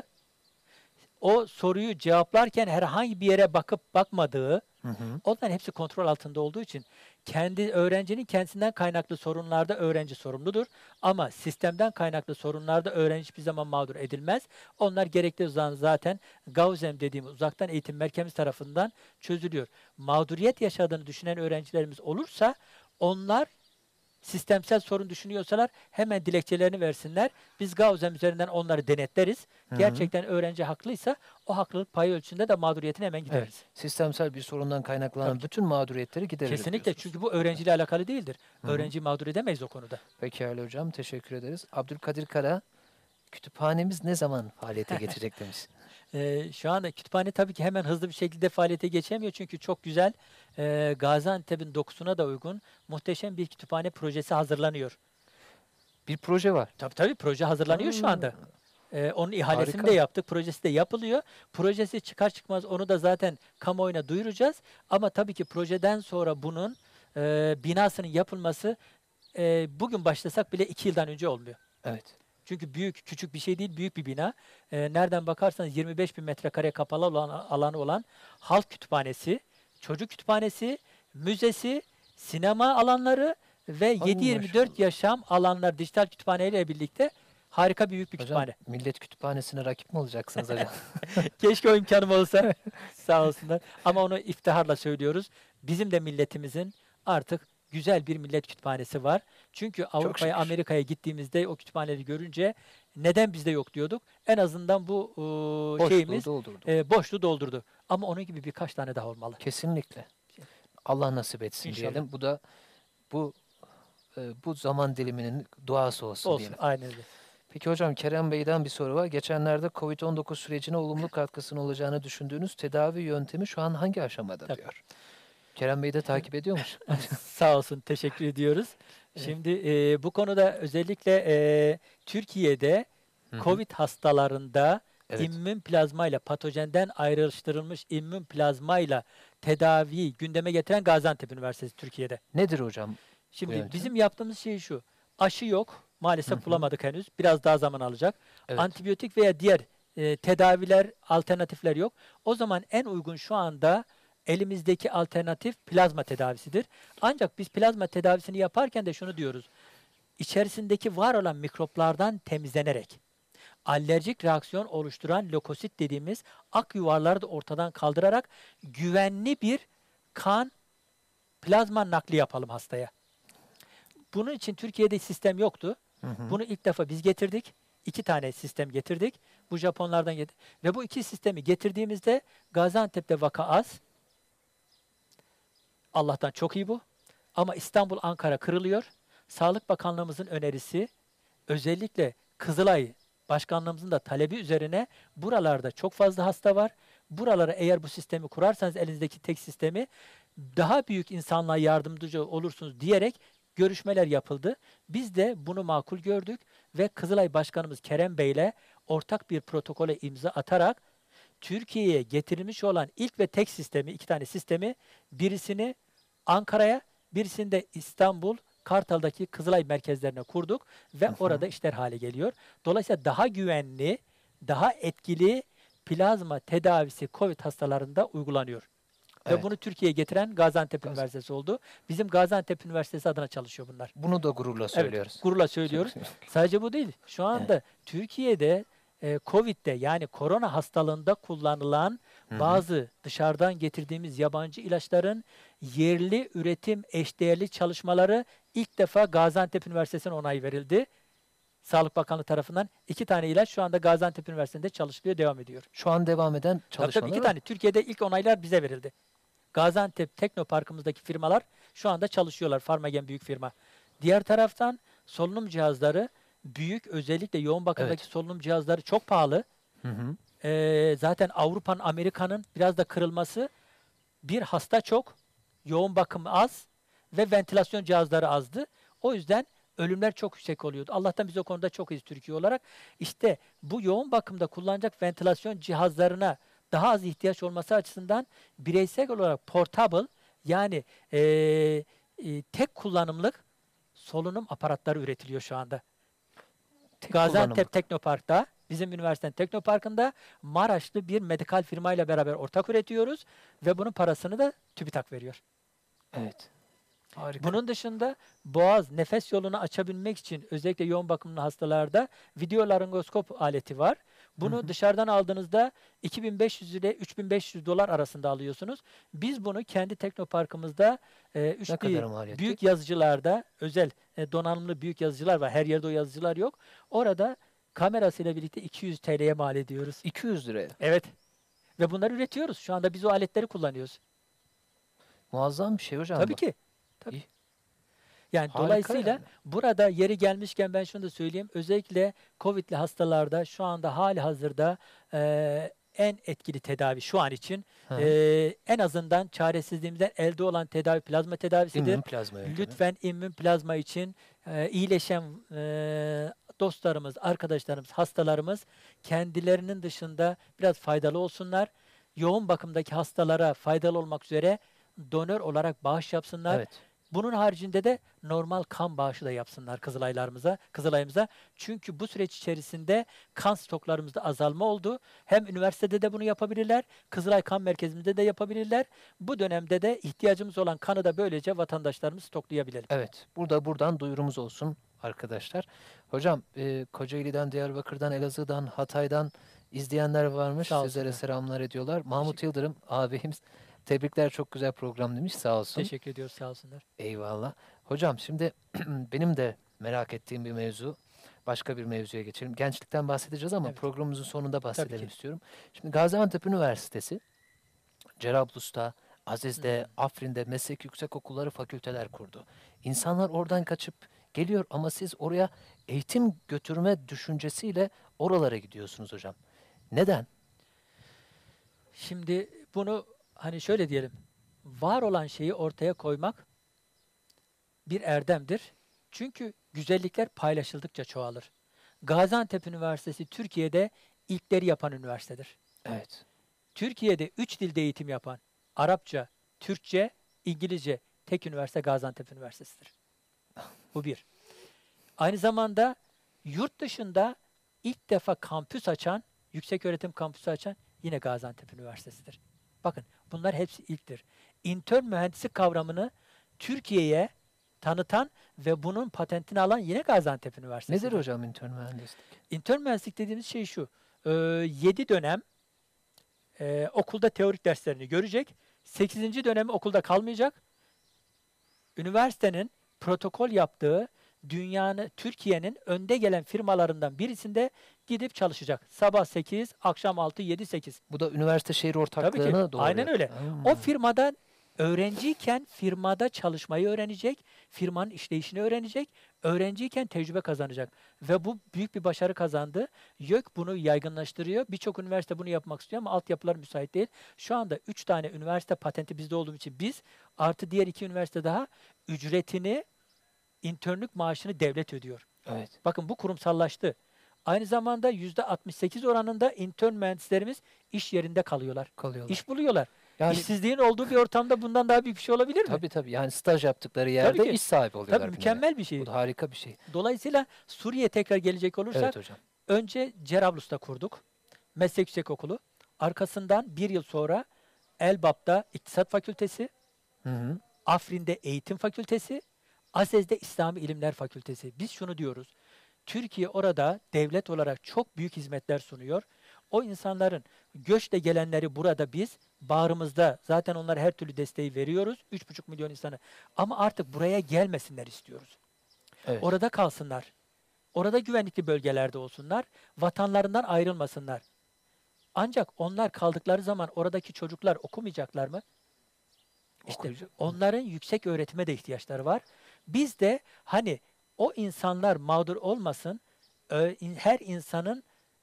o soruyu cevaplarken herhangi bir yere bakıp bakmadığı, onların hepsi kontrol altında olduğu için kendi öğrencinin kendisinden kaynaklı sorunlarda öğrenci sorumludur. Ama sistemden kaynaklı sorunlarda öğrenci hiçbir zaman mağdur edilmez. Onlar gerekli zaman zaten Gauzen dediğimiz uzaktan eğitim merkezi tarafından çözülüyor. Mağduriyet yaşadığını düşünen öğrencilerimiz olursa onlar sistemsel sorun düşünüyorsalar hemen dilekçelerini versinler. Biz Gauzen üzerinden onları denetleriz. Gerçekten öğrenci haklıysa o haklılık payı ölçüsünde de mağduriyetini hemen gideriz. Evet. Sistemsel bir sorundan kaynaklanan Tabii ki. bütün mağduriyetleri giderilir Kesinlikle, diyorsunuz. çünkü bu öğrenciyle alakalı değildir. Öğrenciyi mağdur edemeyiz o konuda. Pekala hocam, teşekkür ederiz. Abdülkadir Kara, kütüphanemiz ne zaman faaliyete geçecek demiş. Şu anda kütüphane tabii ki hemen hızlı bir şekilde faaliyete geçemiyor. Çünkü çok güzel Gaziantep'in dokusuna da uygun muhteşem bir kütüphane projesi hazırlanıyor. Bir proje var. Tabii proje hazırlanıyor şu anda. Onun ihalesini Harika. de yaptık. Projesi de yapılıyor. Projesi çıkar çıkmaz onu da zaten kamuoyuna duyuracağız. Ama tabii ki projeden sonra bunun binasının yapılması bugün başlasak bile 2 yıldan önce olmuyor. Evet. Çünkü küçük bir şey değil, büyük bir bina. Nereden bakarsanız 25 bin metrekare kapalı alanı olan halk kütüphanesi, çocuk kütüphanesi, müzesi, sinema alanları ve Ay 7/24 maşallah. yaşam alanlar dijital kütüphaneyle birlikte harika büyük bir Hocam, kütüphane. Millet Kütüphanesi'ne rakip mi olacaksınız hocam? Keşke o imkanım olsa. Sağ olsunlar. Ama onu iftiharla söylüyoruz. Bizim de milletimizin artık güzel bir millet kütüphanesi var. Çünkü Avrupa'ya, şükür. Amerika'ya gittiğimizde o kütüphaneleri görünce neden bizde yok diyorduk. En azından bu Boşluğu şeyimiz doldurdu. boşluğu doldurdu. Ama onun gibi birkaç tane daha olmalı. Kesinlikle. Allah nasip etsin İnşallah. diyelim. Bu da bu bu zaman diliminin duası olsun Olsun. diyelim. Aynen öyle. Peki hocam, Kerem Bey'den bir soru var. Geçenlerde COVID-19 sürecine olumlu katkısının olacağını düşündüğünüz tedavi yöntemi şu an hangi aşamada Tabii. diyor. Kerem Bey de takip ediyor musun? Sağ olsun, teşekkür ediyoruz. Evet. Şimdi bu konuda özellikle Türkiye'de Hı hı. COVID hastalarında Evet. immün plazmayla, patojenden ayrıştırılmış immün plazmayla tedaviyi gündeme getiren Gaziantep Üniversitesi Türkiye'de. Nedir hocam bu Şimdi yöntem? bizim yaptığımız şey şu. Aşı yok. Maalesef Hı hı. bulamadık henüz. Biraz daha zaman alacak. Evet. Antibiyotik veya diğer tedaviler, alternatifler yok. O zaman en uygun şu anda elimizdeki alternatif plazma tedavisidir. Ancak biz plazma tedavisini yaparken de şunu diyoruz. İçerisindeki var olan mikroplardan temizlenerek, alerjik reaksiyon oluşturan lökosit dediğimiz ak yuvarları da ortadan kaldırarak güvenli bir kan plazma nakli yapalım hastaya. Bunun için Türkiye'de sistem yoktu. Hı hı. Bunu ilk defa biz getirdik. 2 tane sistem getirdik. Bu Japonlardan getirdik. Ve bu 2 sistemi getirdiğimizde Gaziantep'te vaka az. Allah'tan çok iyi bu. Ama İstanbul, Ankara kırılıyor. Sağlık Bakanlığımızın önerisi özellikle Kızılay Başkanlığımızın da talebi üzerine buralarda çok fazla hasta var. Buralara eğer bu sistemi kurarsanız elinizdeki tek sistemi daha büyük insanlığa yardımcı olursunuz diyerek görüşmeler yapıldı. Biz de bunu makul gördük ve Kızılay Başkanımız Kerem Bey ile ortak bir protokole imza atarak Türkiye'ye getirilmiş olan ilk ve tek sistemi, 2 tane sistemi, birisini Ankara'ya, birisini de İstanbul, Kartal'daki Kızılay merkezlerine kurduk ve orada işler hale geliyor. Dolayısıyla daha güvenli, daha etkili plazma tedavisi COVID hastalarında uygulanıyor. Evet. Ve bunu Türkiye'ye getiren Gaziantep Gazi- Üniversitesi oldu. Bizim Gaziantep Üniversitesi adına çalışıyor bunlar. Bunu da gururla söylüyoruz. Evet, gururla söylüyoruz. Sadece bu değil. Şu anda Türkiye'de COVID'de yani korona hastalığında kullanılan Hı hı. bazı dışarıdan getirdiğimiz yabancı ilaçların yerli üretim eşdeğerli çalışmaları ilk defa Gaziantep Üniversitesi'ne onay verildi. Sağlık Bakanlığı tarafından 2 tane ilaç şu anda Gaziantep Üniversitesi'nde çalışılıyor, devam ediyor. Şu an devam eden Tabii tabii çalışmalar 2 var. tane. Türkiye'de ilk onaylar bize verildi. Gaziantep Teknoparkımızdaki firmalar şu anda çalışıyorlar. Pharmagen büyük firma. Diğer taraftan solunum cihazları büyük, özellikle yoğun bakımdaki solunum cihazları çok pahalı. Hı hı. Zaten Avrupa'nın, Amerika'nın biraz da kırılması, bir hasta çok, yoğun bakım az ve ventilasyon cihazları azdı. O yüzden ölümler çok yüksek oluyordu. Allah'tan biz o konuda çok iyiyiz Türkiye olarak. İşte bu yoğun bakımda kullanacak ventilasyon cihazlarına daha az ihtiyaç olması açısından bireysel olarak portable, yani tek kullanımlık solunum aparatları üretiliyor şu anda. Tek Gaziantep kullanımlık. Teknopark'ta, bizim üniversitenin Teknopark'ında Maraşlı bir medikal firmayla beraber ortak üretiyoruz ve bunun parasını da TÜBİTAK veriyor. Evet. Harika. Bunun dışında boğaz, nefes yolunu açabilmek için özellikle yoğun bakımlı hastalarda videolaringoskop aleti var. Bunu dışarıdan aldığınızda 2500 ile 3500 dolar arasında alıyorsunuz. Biz bunu kendi teknoparkımızda Ne kadar maliyeti? büyük yazıcılarda, özel donanımlı büyük yazıcılar var. Her yerde o yazıcılar yok. Orada kamerasıyla birlikte 200 TL'ye mal ediyoruz. 200 liraya. Evet. Ve bunları üretiyoruz. Şu anda biz o aletleri kullanıyoruz. Muazzam bir şey hocam Tabii bu. ki. Tabii. İyi. Yani Harika dolayısıyla yani. burada yeri gelmişken ben şunu da söyleyeyim. Özellikle COVID'li hastalarda şu anda hali hazırda en etkili tedavi şu an için Hı. en azından çaresizliğimizden elde olan tedavi plazma tedavisidir. İmmün plazma yöntemi. Lütfen immün plazma için iyileşen dostlarımız, arkadaşlarımız, hastalarımız kendilerinin dışında biraz faydalı olsunlar. Yoğun bakımdaki hastalara faydalı olmak üzere donör olarak bağış yapsınlar. Evet. Bunun haricinde de normal kan bağışı da yapsınlar Kızılay'ımıza. Çünkü bu süreç içerisinde kan stoklarımızda azalma oldu. Hem üniversitede de bunu yapabilirler, Kızılay Kan Merkezimizde de yapabilirler. Bu dönemde de ihtiyacımız olan kanı da böylece vatandaşlarımız stoklayabilelim. Evet. Buradan duyurumuz olsun arkadaşlar. Hocam Kocaeli'den, Diyarbakır'dan, Elazığ'dan, Hatay'dan izleyenler varmış. Sağ Sizlere olsunlar. selamlar ediyorlar. Mahmut Yıldırım abimiz Tebrikler, çok güzel program demiş, sağ olsun. Teşekkür ediyoruz, sağ olsunlar. Eyvallah. Hocam şimdi benim de merak ettiğim bir mevzu. Başka bir mevzuya geçelim. Gençlikten bahsedeceğiz ama Evet. programımızın sonunda bahsedelim ki. istiyorum. Şimdi Gaziantep Üniversitesi Cerablus'ta, Aziz'de, Afrin'de meslek yüksekokulları, fakülteler kurdu. İnsanlar oradan kaçıp geliyor ama siz oraya eğitim götürme düşüncesiyle oralara gidiyorsunuz hocam. Neden? Şimdi bunu hani şöyle diyelim. Var olan şeyi ortaya koymak bir erdemdir. Çünkü güzellikler paylaşıldıkça çoğalır. Gaziantep Üniversitesi Türkiye'de ilkleri yapan üniversitedir. Evet. Türkiye'de 3 dilde eğitim yapan Arapça, Türkçe, İngilizce tek üniversite Gaziantep Üniversitesi'dir. Bu bir. Aynı zamanda yurt dışında ilk defa kampüs açan, yükseköğretim kampüsü açan yine Gaziantep Üniversitesi'dir. Bakın bunlar hepsi ilktir. İntern mühendislik kavramını Türkiye'ye tanıtan ve bunun patentini alan yine Gaziantep Üniversitesi'dir. Nedir hocam intern mühendislik? İntern mühendislik dediğimiz şey şu. 7 dönem okulda teorik derslerini görecek. 8. dönemi okulda kalmayacak. Üniversitenin protokol yaptığı Türkiye'nin önde gelen firmalarından birisinde gidip çalışacak. Sabah 8, akşam 6, 7, 8. Bu da üniversite şehir Tabii ortaklığına ki. doğru. Aynen öyle. Hmm. O firmada öğrenciyken firmada çalışmayı öğrenecek, firmanın işleyişini öğrenecek, öğrenciyken tecrübe kazanacak. Ve bu büyük bir başarı kazandı. YÖK bunu yaygınlaştırıyor. Birçok üniversite bunu yapmak istiyor ama altyapılar müsait değil. Şu anda 3 tane üniversite patenti bizde olduğu için biz artı diğer 2 üniversite daha ücretini, internlük maaşını devlet ödüyor. Evet. Bakın bu kurumsallaştı. Aynı zamanda %68 oranında intern mühendislerimiz iş yerinde kalıyorlar. Kalıyorlar. İş buluyorlar. Yani İşsizliğin olduğu bir ortamda bundan daha büyük bir şey olabilir mi? tabii tabii, yani staj yaptıkları yerde ki. iş sahibi oluyorlar. Tabii bir nevi. mükemmel bir şey. Bu da harika bir şey. Dolayısıyla Suriye'ye tekrar gelecek olursak Evet hocam. önce Cerablus'ta kurduk. Meslek Yüksekokulu. Arkasından bir yıl sonra Elbap'ta İktisat Fakültesi, Hı hı. Afrin'de Eğitim Fakültesi, Azez'de İslami İlimler Fakültesi. Biz şunu diyoruz. Türkiye orada devlet olarak çok büyük hizmetler sunuyor. O insanların göçle gelenleri burada biz bağrımızda zaten onlara her türlü desteği veriyoruz. 3,5 milyon insanı. Ama artık buraya gelmesinler istiyoruz. Evet. Orada kalsınlar. Orada güvenlikli bölgelerde olsunlar. Vatanlarından ayrılmasınlar. Ancak onlar kaldıkları zaman oradaki çocuklar okumayacaklar mı? İşte Okuyacak. onların yüksek öğretime de ihtiyaçları var. Biz de hani o insanlar mağdur olmasın, her insanın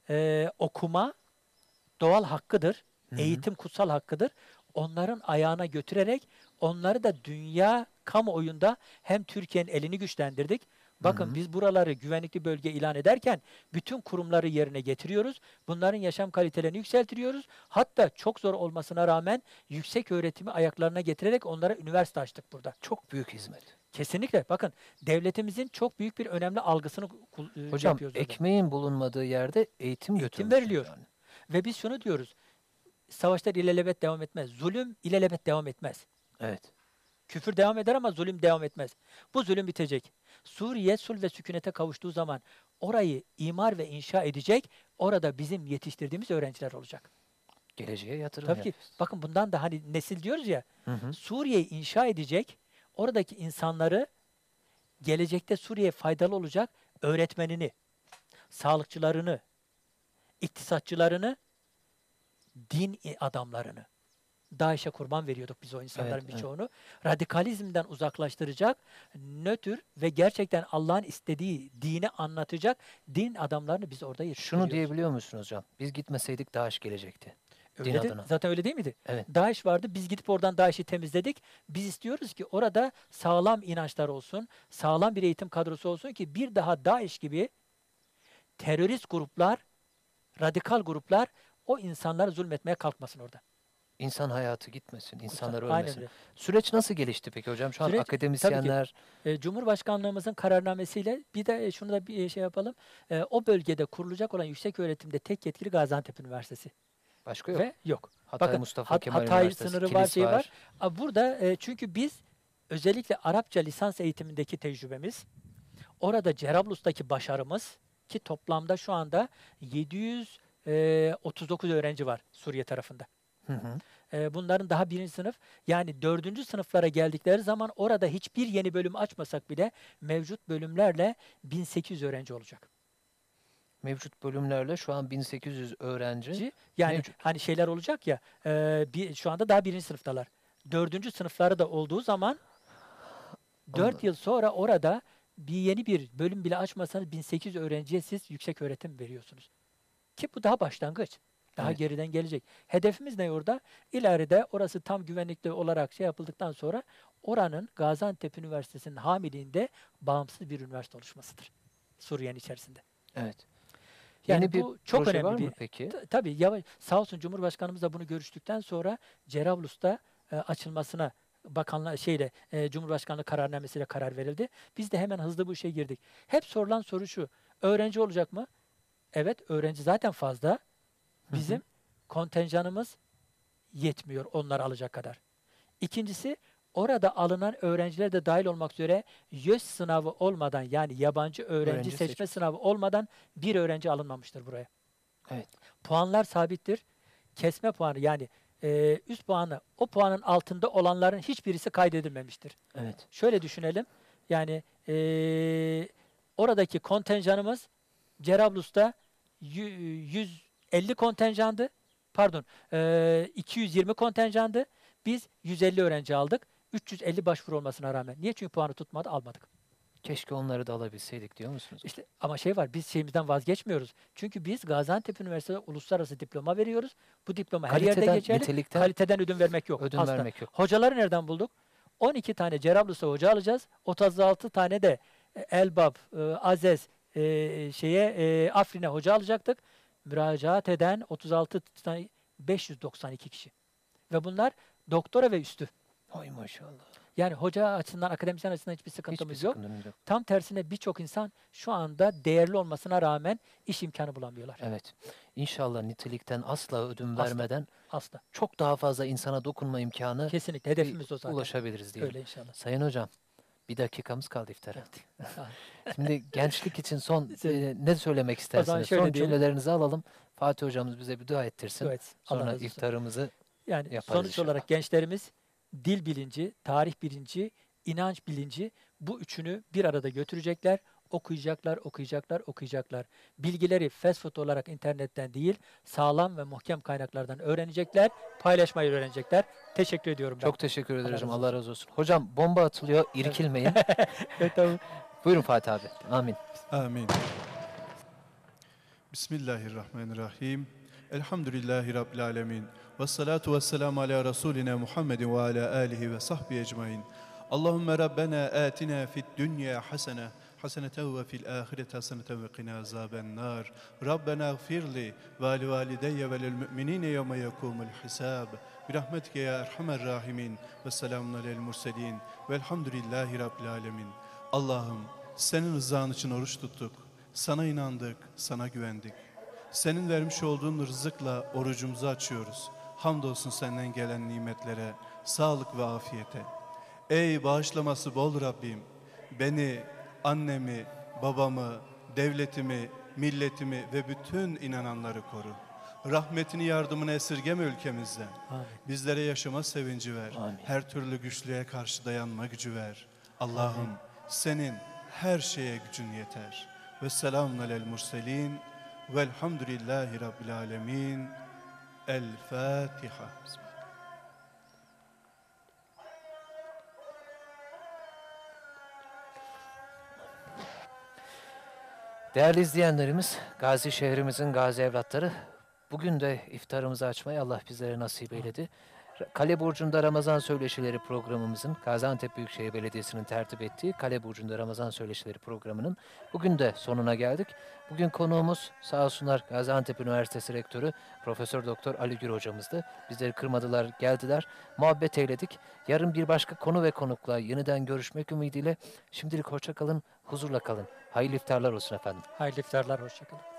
okuma doğal hakkıdır, Hı hı. eğitim kutsal hakkıdır. Onların ayağına götürerek onları da dünya kamuoyunda hem Türkiye'nin elini güçlendirdik. Bakın Hı hı. biz buraları güvenlikli bölge ilan ederken bütün kurumları yerine getiriyoruz. Bunların yaşam kalitelerini yükseltiyoruz. Hatta çok zor olmasına rağmen yüksek öğretimi ayaklarına getirerek onlara üniversite açtık burada. Çok büyük hizmet. Kesinlikle. Bakın devletimizin çok büyük bir önemli algısını Hocam yapıyoruz orada. ekmeğin bulunmadığı yerde eğitim götürüyorsunuz veriliyor. yani. Ve biz şunu diyoruz. Savaşlar ilelebet devam etmez. Zulüm ilelebet devam etmez. Evet. Küfür devam eder ama zulüm devam etmez. Bu zulüm bitecek. Suriye sulh ve sükunete kavuştuğu zaman orayı imar ve inşa edecek. Orada bizim yetiştirdiğimiz öğrenciler olacak. Geleceğe yatırım Tabii ki. yapıyoruz. Bakın bundan da hani nesil diyoruz ya. Hı hı. Suriye'yi inşa edecek. Oradaki insanları gelecekte Suriye'ye faydalı olacak öğretmenini, sağlıkçılarını, iktisatçılarını, din adamlarını. DAEŞ'e kurban veriyorduk biz o insanların Evet, birçoğunu. Radikalizmden uzaklaştıracak, nötr ve gerçekten Allah'ın istediği dini anlatacak din adamlarını biz orada yetiştiriyoruz. Şunu diyebiliyor musunuz hocam? Biz gitmeseydik DAEŞ gelecekti. Din Öyle de, adına. zaten öyle değil miydi? Evet. DAEŞ vardı. Biz gidip oradan DAEŞ'i temizledik. Biz istiyoruz ki orada sağlam inançlar olsun, sağlam bir eğitim kadrosu olsun ki bir daha DAEŞ gibi terörist gruplar, radikal gruplar o insanlara zulmetmeye kalkmasın orada. İnsan hayatı gitmesin, insanlar Aynen ölmesin. öyle. Süreç nasıl gelişti peki hocam? Şu an Süreç, akademisyenler Cumhurbaşkanlığımızın kararnamesiyle bir de şunu da bir şey yapalım. O bölgede kurulacak olan yüksek öğretimde tek yetkili Gaziantep Üniversitesi. başka yok. Ve yok. Hatay Bakın Mustafa Kemal Hatay Üniversitesi, sınırı var, Kilis şey var. Burada çünkü biz özellikle Arapça lisans eğitimindeki tecrübemiz, orada Cerablus'taki başarımız ki toplamda şu anda 739 öğrenci var Suriye tarafında. Hı hı. bunların daha birinci sınıf, yani dördüncü sınıflara geldikleri zaman orada hiçbir yeni bölüm açmasak bile mevcut bölümlerle 1800 öğrenci olacak. Mevcut bölümlerle şu an 1800 öğrenci Yani mevcut. hani şeyler olacak ya, şu anda daha birinci sınıftalar. Dördüncü sınıfları da olduğu zaman 4 Anladım. yıl sonra orada yeni bir bölüm bile açmasanız 1800 öğrenciye siz yüksek öğretim veriyorsunuz. Ki bu daha başlangıç. Daha Evet. geriden gelecek. Hedefimiz ne orada? İleride orası tam güvenlikli olarak şey yapıldıktan sonra oranın Gaziantep Üniversitesi'nin hamiliğinde bağımsız bir üniversite oluşmasıdır. Suriye'nin içerisinde. Evet. Yani Yeni bir bu çok proje önemli var bir. mı peki? Tabii sağ olsun Cumhurbaşkanımız da bunu görüştükten sonra Cerablus'ta açılmasına bakanlar Cumhurbaşkanlığı kararnamesiyle karar verildi. Biz de hemen hızlı bu işe girdik. Hep sorulan soru şu: öğrenci olacak mı? Evet, öğrenci zaten fazla. Bizim kontenjanımız yetmiyor onları alacak kadar. İkincisi, orada alınan öğrenciler de dahil olmak üzere YÖS sınavı olmadan, yani yabancı öğrenci seçme seçmesi. sınavı olmadan bir öğrenci alınmamıştır buraya. Evet. Puanlar sabittir. Kesme puanı, yani üst puanı, o puanın altında olanların hiçbirisi kaydedilmemiştir. Evet. Şöyle düşünelim. Yani oradaki kontenjanımız Cerablus'ta 150 kontenjandı. Pardon, 220 kontenjandı. Biz 150 öğrenci aldık. 350 başvuru olmasına rağmen. Niye? Çünkü puanı tutmadı, almadık. Keşke onları da alabilseydik diyor musunuz? İşte ama şey var, biz şeyimizden vazgeçmiyoruz. Çünkü biz Gaziantep Üniversitesi'nde uluslararası diploma veriyoruz. Bu diploma her yerde Kaliteden, geçerli. nitelikten Kaliteden ödün vermek yok. ödün asla. vermek yok. Hocaları nereden bulduk? 12 tane Cerablus'a hoca alacağız. 36 tane de Elbap, Azez, Afrin'e hoca alacaktık. Müracaat eden 36 tane, 592 kişi. Ve bunlar doktora ve üstü. Ay maşallah. Yani hoca açısından, akademisyen açısından hiçbir sıkıntımız Hiçbir yok. sıkıntınız yok. Tam tersine birçok insan şu anda değerli olmasına rağmen iş imkanı bulamıyorlar. Evet. İnşallah nitelikten asla ödün Asla. vermeden Asla. çok daha fazla insana dokunma imkanı Kesinlikle. Hedefimiz o zaten. ulaşabiliriz diye. Öyle inşallah. Sayın hocam, bir dakikamız kaldı iftara. Evet. Sağ olun. Şimdi gençlik için son Sen- ne söylemek istersiniz? şöyle Son diyelim. okuyacaklar. Bilgileri fast food olarak internetten değil, sağlam ve muhkem kaynaklardan öğrenecekler, paylaşmayı öğrenecekler. Teşekkür ediyorum ben. Çok teşekkür ederim. razı Allah razı olsun. Hocam bomba atılıyor. İrkilmeyin. Evet, tamam. Buyurun Fatih abi. Amin. Amin. Bismillahirrahmanirrahim. Elhamdülillahi Rabbil alemin. Ve salatu ve selamu ala Resulina Muhammedin ve ala alihi ve sahbihi ecmain. Allahümme Rabbena atina fid dünya hasene, haseneten ve fil ahireti haseneten ve qina azaben nar. Rabbena gfirli ve li valideyye ve lil müminine yevme yekumul hisab. Birahmetike ya erhamer rahimin ve selamun alel murselin. Velhamdülillahi Rabbil alemin. Allah'ım, senin rızan için oruç tuttuk. Sana inandık, sana güvendik. Senin vermiş olduğun rızıkla orucumuzu açıyoruz. Hamdolsun senden gelen nimetlere, sağlık ve afiyete. Ey bağışlaması bol Rabbim, beni, annemi, babamı, devletimi, milletimi ve bütün inananları koru. Rahmetini, yardımını esirgeme ülkemizden. Amin. Bizlere yaşama sevinci ver. Amin. Her türlü güçlüğe karşı dayanma gücü ver. Allah'ım, senin her şeye gücün yeter. Ve selamun alel murselin. Velhamdülillahi Rabbil alemin. El Fatiha. Değerli izleyenlerimiz, Gazi şehrimizin gazi evlatları, bugün de iftarımızı açmayı Allah bizlere nasip eyledi. Kale Burcu'nda Ramazan Söyleşileri programımızın, Gaziantep Büyükşehir Belediyesi'nin tertip ettiği Kale Burcu'nda Ramazan Söyleşileri programının bugün de sonuna geldik. Bugün konuğumuz sağ olsunlar Gaziantep Üniversitesi Rektörü Profesör Doktor Ali Gür hocamızdı. Bizleri kırmadılar, geldiler, muhabbet eyledik. Yarın bir başka konu ve konukla yeniden görüşmek ümidiyle şimdilik hoşça kalın, huzurla kalın. Hayırlı iftarlar olsun efendim. Hayırlı iftarlar, hoşça kalın.